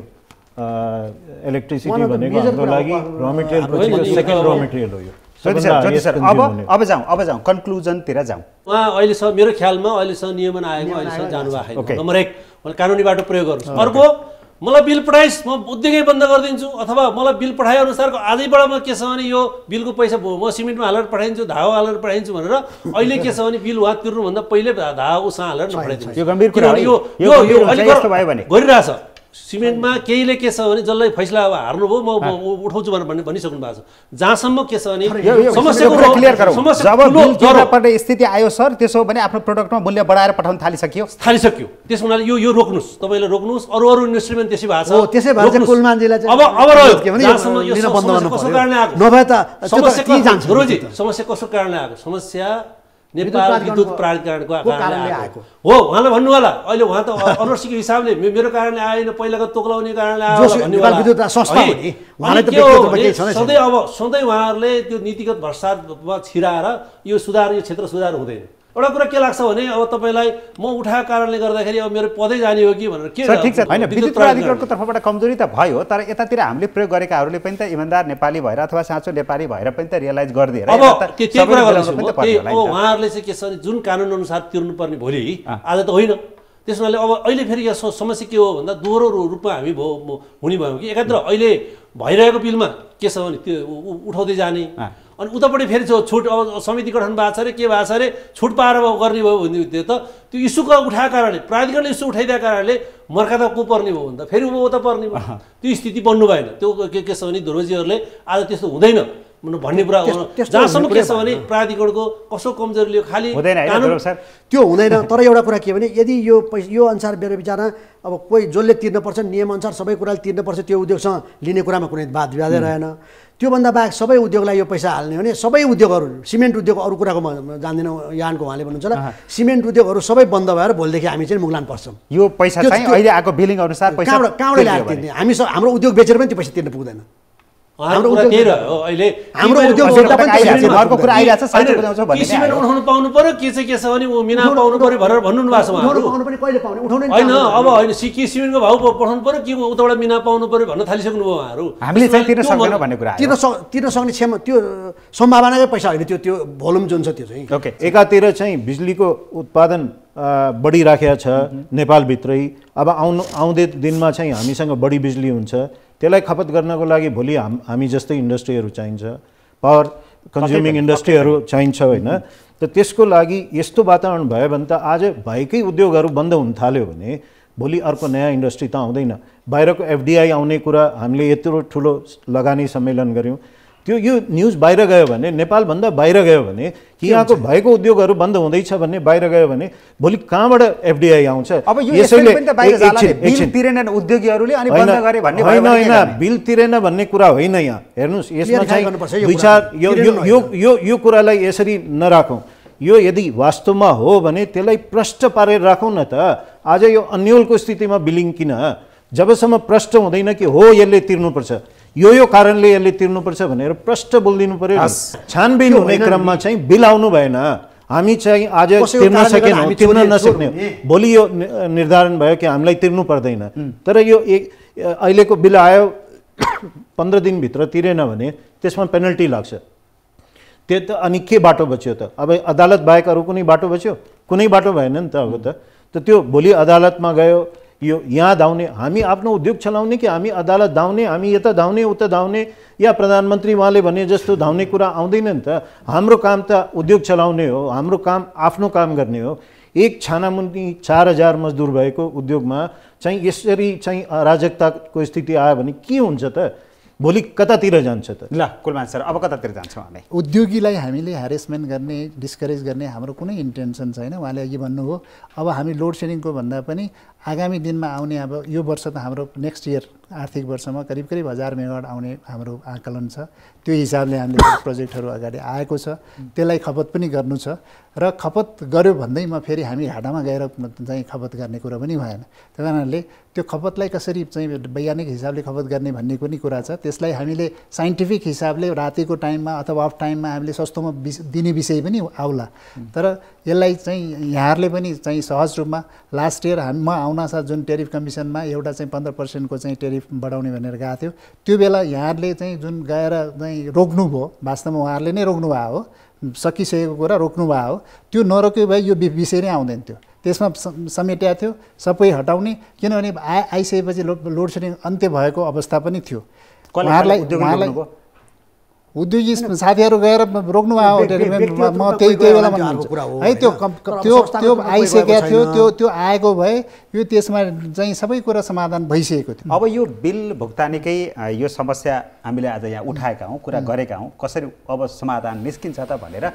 इलेक्ट्रिसिटी भनेको हाम्रो लागि र मेटेरियल पछि सेकेन्ड र मेटेरियल हो यो सर अब जाउँ कन्क्लुजनतिर जाउँ उहाँ अहिलेसम्म मेरो ख्यालमा अहिलेसम्म नियमन आएको अहिलेसम्म जानुभएको छैन नम्बर 1 कानुनी बाटो प्रयोग गर्नुहोस् अर्को मलाई बिल पठाइस् म उद्योगै बन्द गरिदिन्छु अथवा मलाई बिल पठाए अनुसारको आजैबाट म के छ भने यो बिलको पैसा म सिमेन्टमा हालेर पठाइदिन्छु धागो हालेर पठाइदिन्छु भनेर अहिले के छ भने बिल उहाँ तिर्नुभन्दा पहिले धागो उसँग हालेर नपठाइदिन्छु यो गम्भीर कुरा हो यो यस्तो भयो भने गरिरहेछ सिमेन्टमा केहीले के छ भने जसलाई फैसला अब हार्नुभयो म उठाउँछु भनेर भनिसक्नु भएको छ जहाँसम्म के छ भने समस्याको क्लियर गरौँ जब बिल तिर्नुपर्ने स्थिति आयो सर त्यसो भने आफ्नो प्रोडक्टमा मूल्य बढाएर पठाउन थालिसक्यो त्यस हुनाले यो रोक्नुस् तपाईले रोक्नुस् अरु इन्डस्ट्रीमा त्यसै भएको छ त्यसै भएर चाहिँ कुलमानजीलाई चाहिँ अब रह्यो जहाँसम्म यो कसो कारणले आएको नभए त समस्या जान्छ गुरुजी समस्या कसो कारणले आएको समस्या नेपाल विद्युत प्राधिकरणको कारणले आएको हो उहाँले भन्नु होला अहिले उहाँ त अनर्सीको हिसाबले मेरो कारणले आएन पहिलाको तोक्लाउने कारणले आयो भन्नु होला विद्युत संस्था हो नि उहाँले त सधैँ उहाँहरूले त्यो नीतिगत भ्रष्टाचारमा छिराएर यो क्षेत्र सुधार हुँदैन एउटा कुरा के लाग्छ भने अब तपाईलाई म उठाएको कारणले गर्दाखेरि अब मेरो पदै जाने हो कि भनेर के ठिक छ हैन विद्युत प्राधिकरणको तर्फबाट कमजोरी त भयो तर यतातिर हामीले प्रयोग गरेकाहरूले पनि त इमानदार नेपाली भएर अथवा साँचो नेपाली भएर पनि त रियलाइज गर्दिएर अब त्यही कुरा गर्छु उहाँहरूले चाहिँ के छ भने जुन कानुन अनुसार तिर्नुपर्ने भोलि आज त होइन त्यसैले अब अहिले फेरि यो समस्या के हो भन्दा दोहोरो रूपमा हामी हुने भयौँ कि एकातिर अहिले भइरहेको बिलमा के छ भने त्यो उठाउँदै जाने अनि उतापट्टि फेरि छुट अब समिति गठन भएको छ अरे के भएको छ अरे छुट पाएर गर्ने भयो भने त त्यो इस्युको उठाएको कारणले प्राधिकरणले इस्यु उठाइदिएको कारणले मर्काता को पर्ने भयो भने त फेरि उता पर्ने भयो त्यो स्थिति बन्नु भएन त्यो के छ भने ध्रुवजीहरूले आज त्यस्तो हुँदैन भन्ने कुरा हो जहाँसम्म के छ भने प्राधिकरणको कसो कमजोरीले खालि त्यो हुँदैन तर एउटा कुरा के भने यदि यो अनुसार मेरो विचारमा अब कोही जसले तिर्नुपर्छ नियम अनुसार सबै कुराले तिर्नुपर्छ त्यो उद्योगसँग लिने कुरामा कुनै वाद विवादै रहेन त्योभन्दा बाहेक सबै उद्योगलाई यो पैसा हाल्ने भने सबै उद्योगहरू सिमेन्ट उद्योग अरू कुराको जान्दैनौँ यहाँको उहाँले भन्नुहुन्छ ल सिमेन्ट उद्योगहरू सबै बन्द भएर भोलिदेखि हामी चाहिँ मुगलान पर्छौँ यो पैसा चाहिँ अहिले आएको बिलिङ अनुसार पैसा कहाँबाट ल्याएर तिर्ने हामी हाम्रो उद्योग बेचेर पनि त्यो पैसा तिर्न पुग्दैन उहाँको कुरा त्यही रह्यो अहिले हाम्रो उद्योगहरुलाई पनि आइरहेको छ, घरको कुरा आइरहेको छ, साइकल कुदाउँछ भन्ने कि सिमेन्ट उठाउनु पाउनु पर्यो के चाहिँ के छ भने ऊ मिना पाउनु पर्यो भनेर भन्नु भएको छ उहाँहरू पाउनु पनि कहिले पाउने उठाउनै होइन अब होइन कि सिमेन्टको भाउ पठाउनु पर्यो कि उताबाट मिना पाउनु पर्यो भन्न थालिसक्नु भयो उहाँहरू हामीले चाहिँ तिर्न सक्दैनौँ भन्ने कुरा आयो। तिर्न सक्ने क्षमता त्यो सम्भावनाकै पैसा होइन त्यो भोल्युम जुन छ त्यो चाहिँ ओके, एकातिर चाहिँ बिजुलीको उत्पादन बढिराखेको छ नेपालभित्रै। अब आउँदै दिनमा चाहिँ हामीसँग बढी बिजुली हुन्छ, त्यसलाई खपत गर्नको लागि भोलि हामी जस्तै इन्डस्ट्रीहरू चाहिन्छ, पावर कन्ज्युमिङ इन्डस्ट्रीहरू चाहिन्छ होइन। त त्यसको लागि यस्तो वातावरण भयो भने त आज भएकै उद्योगहरू बन्द हुन थाल्यो भने भोलि अर्को नयाँ इन्डस्ट्री त आउँदैन। बाहिरको एफडिआई आउने कुरा हामीले यत्रो ठुलो लगानी सम्मेलन गऱ्यौँ, त्यो यो न्युज बाहिर गयो भने, नेपालभन्दा बाहिर गयो भने कि यहाँको भएको उद्योगहरू बन्द हुँदैछ भन्ने बाहिर गयो भने भोलि कहाँबाट एफडिआई आउँछ? अब यो यसैले पनि त बाहिर जाला नि, बिल तिरेनन् उद्योगीहरूले अनि बन्द गरे भन्ने होइन होइन, बिल तिरेन भन्ने कुरा होइन। यहाँ हेर्नुहोस्, यसमा चाहिँ विचार यो कुरालाई यसरी नराखौँ। यो यदि वास्तवमा हो भने त्यसलाई प्रष्ट पारेर राखौँ न त। आज यो अन्यलको स्थितिमा बिलिङ किन? जबसम्म प्रष्ट हुँदैन कि हो यसले तिर्नुपर्छ, यो कारणले यसले तिर्नुपर्छ भनेर प्रष्ट बोलिदिनु पर्यो। छानबिन हुने क्रममा चाहिँ बिल आउनु भएन, हामी चाहिँ आज तिर्न सकेनौँ, तिर्न नसक्ने, भोलि यो निर्धारण भयो कि हामीलाई तिर्नु पर्दैन। तर यो अहिलेको बिल आयो 15 दिनभित्र तिरेन भने त्यसमा पेनल्टी लाग्छ। त्यो त अनि के बाटो बच्यो त? अब अदालत बाहेक अरू कुनै बाटो बच्यो? कुनै बाटो भएन नि त। अब त त्यो भोलि अदालतमा गयो, यो यहाँ धाउने, हामी आफ्नो उद्योग चलाउने कि हामी अदालत धाउने, हामी यता धाउने उता धाउने, या प्रधानमन्त्री उहाँले भने जस्तो धाउने कुरा आउँदैन नि त। हाम्रो काम त उद्योग चलाउने हो, हाम्रो काम आफ्नो काम गर्ने हो। एक छानामुनि 4000 मजदुर भएको उद्योगमा चाहिँ यसरी चाहिँ अराजकताको स्थिति आयो भने के हुन्छ त? भोलि कतातिर जान्छ त? ल कुलमान सर, अब कतातिर जान्छौँ हामी? उद्योगीलाई हामीले ह्यारेसमेन्ट गर्ने, डिस्करेज गर्ने हाम्रो कुनै इन्टेन्सन छैन। उहाँले अघि भन्नुभयो अब हामी लोड सेडिङको भन्दा पनि आगामी दिनमा आउने, अब यो वर्ष त हाम्रो नेक्स्ट इयर आर्थिक वर्षमा करिब 1000 मेगावाट आउने हाम्रो आकलन छ। त्यो हिसाबले हामीले प्रोजेक्टहरू अगाडि आएको छ, त्यसलाई खपत पनि गर्नु छ। र खपत गर्यो भन्दैमा फेरि हामी घाटामा गएर चाहिँ खपत गर्ने कुरा पनि भएन। त्यही कारणले त्यो खपतलाई कसरी चाहिँ वैज्ञानिक हिसाबले खपत गर्ने भन्ने पनि कुरा छ। त्यसलाई हामीले साइन्टिफिक हिसाबले रातिको टाइममा अथवा अफ टाइममा हामीले सस्तोमा दिने विषय पनि आउला। तर यसलाई चाहिँ यहाँहरूले पनि चाहिँ सहज रूपमा लास्ट इयर म आउनासाथ जुन टेरिफ कमिसनमा एउटा चाहिँ 15% चाहिँ टेरिफ बढाउने भनेर गएको थियो, त्यो बेला यहाँहरूले चाहिँ जुन गएर चाहिँ रोक्नुभयो, वास्तवमा उहाँहरूले नै रोक्नु भएको हो, सकिसकेको कुरा रोक्नु भएको हो। त्यो नरोक्यो भए यो विषय नै आउँदैन थियो। त्यसमा समेट्या थियो सबै हटाउने, किनभने आइसकेपछि लोड सेडिङ अन्त्य भएको अवस्था पनि थियो। उहाँलाई उद्योगी साथीहरू गएर रोक्नु भयो। म त्यही बेला है त्यो आइसकेको थियो, त्यो आएको भए यो त्यसमा चाहिँ सबै कुरा समाधान भइसकेको थियो। अब यो बिल भुक्तानीकै यो समस्या हामीले आज यहाँ उठाएका हौँ, कुरा गरेका हौँ, कसरी अब समाधान निस्किन्छ त भनेर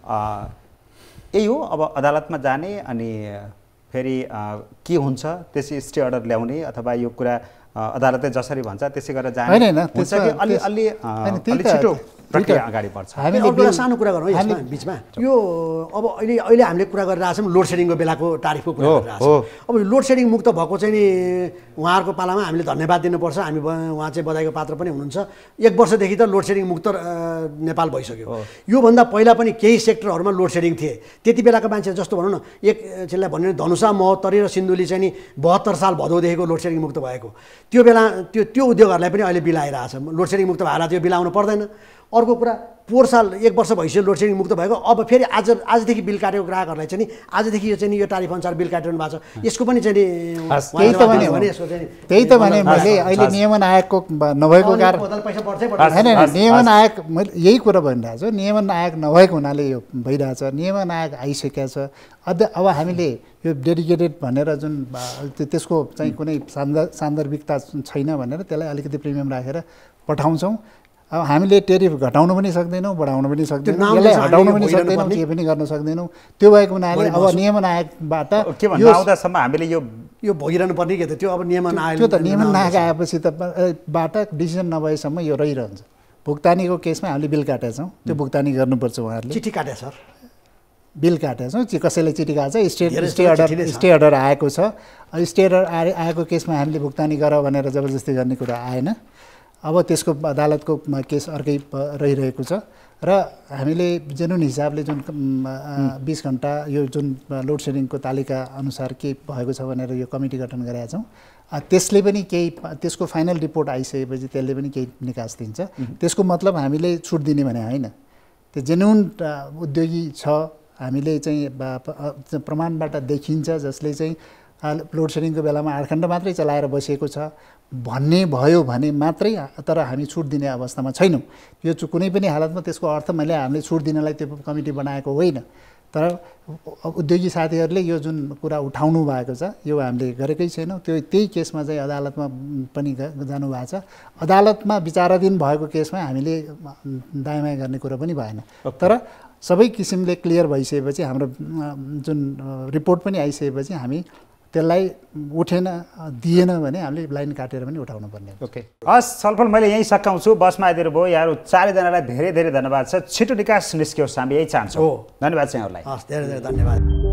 यही हो। अब अदालतमा जाने अनि फेरि के हुन्छ त्यसै स्टे अर्डर ल्याउने अथवा यो कुरा अदालतले जसरी भन्छ त्यसै गरेर जाने हुन्छ कि अलि छिटो प्रक्रिया अगाडि बढ्छ? हामी एउटा सानो कुरा गरौँ यसमा बिचमा। यो अब अहिले हामीले कुरा गरिरहेको छौँ लोड सेडिङको बेलाको तारिफको कुरा गरिरहेको छौँ। अब लोड सेडिङ मुक्त भएको चाहिँ नि उहाँहरूको पालामा हामीले धन्यवाद दिनुपर्छ। हामी उहाँ चाहिँ बधाईको पात्र पनि हुनुहुन्छ। 1 वर्षदेखि त लोड सेडिङ मुक्त नेपाल भइसक्यो। योभन्दा पहिला पनि केही सेक्टरहरूमा लोड सेडिङ थिए। त्यति बेलाको मान्छे जस्तो भनौँ न, एक त्यसलाई भन्यो धनुषा, महोत्तरी र सिन्धुली चाहिँ नि 72 साल भदौदेखिको लोड सेडिङ मुक्त भएको। त्यो बेला त्यो उद्योगहरूलाई पनि अहिले बिल आइरहेछ। लोड सेडिङ मुक्त भएर त्यो बिल आउनु पर्दैन। अर्को कुरा, पोहोर साल 1 वर्ष भइसक्यो लोड सेडिङ मुक्त भएको। अब फेरि आजदेखि बिल काटेको ग्राहकहरूलाई चाहिँ नि आजदेखि यो चाहिँ नि यो तारिफ अनुसार बिल काटिरहनु भएको छ। यसको पनि चाहिँ नि त्यही त भने मैले अहिले नियमन आयोगको नभएको कारण होइन, नियमन आयोग मैले यही कुरा भनिरहेको छु। नियमन आयोग नभएको हुनाले यो भइरहेछ। नियमन आयोग आइसकेको छ। अब हामीले यो डेडिकेटेड भनेर जुन त्यसको चाहिँ कुनै सान्दर्भिकता छैन भनेर त्यसलाई अलिकति प्रिमियम राखेर पठाउँछौँ। अब हामीले टेरिफ घटाउनु पनि सक्दैनौँ, बढाउनु पनि सक्दैनौँ, यसलाई हटाउनु पनि सक्दैनौँ, के पनि गर्न सक्दैनौँ। त्यो भएको हुनाले अब नियमन आयोगबाट के भन्नु आउँदासम्म हामीले यो भइरहनु पर्ने के त? त्यो अब नियमन आयोग, त्यो त नियमन आयोग आएपछि त बाट डिसिजन नभएसम्म यो रहिरहन्छ। भुक्तानीको केसमा हामीले बिल काटेका छौँ, त्यो भुक्तानी गर्नुपर्छ। उहाँहरूले चिठी काटे सर, बिल काटेका छौँ। कसैले चिठी काट्छ, स्टे अर्डर आएको छ। स्टे अर्डर आएको केसमा हामीले भुक्तानी गर भनेर जबरजस्ती गर्ने कुरा आएन। अब त्यसको अदालतको केस अर्कै रहिरहेको छ र हामीले जेन्युन हिसाबले जुन 20 घण्टा यो जुन लोड सेडिङको तालिका अनुसार के भएको छ भनेर यो कमिटी गठन गरेका छौँ। त्यसले पनि केही त्यसको फाइनल रिपोर्ट आइसकेपछि त्यसले पनि केही निकास दिन्छ। त्यसको मतलब हामीले छुट दिने भने होइन, त्यो जेन्युन उद्योगी छ, हामीले चाहिँ प्रमाणबाट देखिन्छ जसले चाहिँ लोड सेडिङको बेलामा 8 घण्टा मात्रै चलाएर बसेको छ भन्ने भयो भने मात्रै, तर हामी छुट दिने अवस्थामा छैनौँ। यो कुनै पनि हालतमा त्यसको अर्थ हामीले छुट दिनलाई त्यो कमिटी बनाएको होइन, तर उद्योगी साथीहरूले यो जुन कुरा उठाउनु भएको छ यो हामीले गरेकै छैनौँ। त्यही केसमा चाहिँ अदालतमा पनि जानुभएको छ। अदालतमा विचाराधीन भएको केसमा हामीले दायाँबायाँ गर्ने कुरा पनि भएन, तर सबै किसिमले क्लियर भइसकेपछि हाम्रो जुन रिपोर्ट पनि आइसकेपछि हामी त्यसलाई उठेन दिएन भने हामीले लाइन काटेर पनि उठाउनु पर्ने। ओके, हस्, छलफल मैले यहीँ सकाउँछु। बसमा आइदिनु भयो यहाँहरू चारैजनालाई धेरै धेरै धन्यवाद छ। छिटो निकास निस्कियोस् हामी यही चाहन्छौँ। धन्यवाद चाहिँ यहाँहरूलाई। हस्, धेरै धेरै धन्यवाद।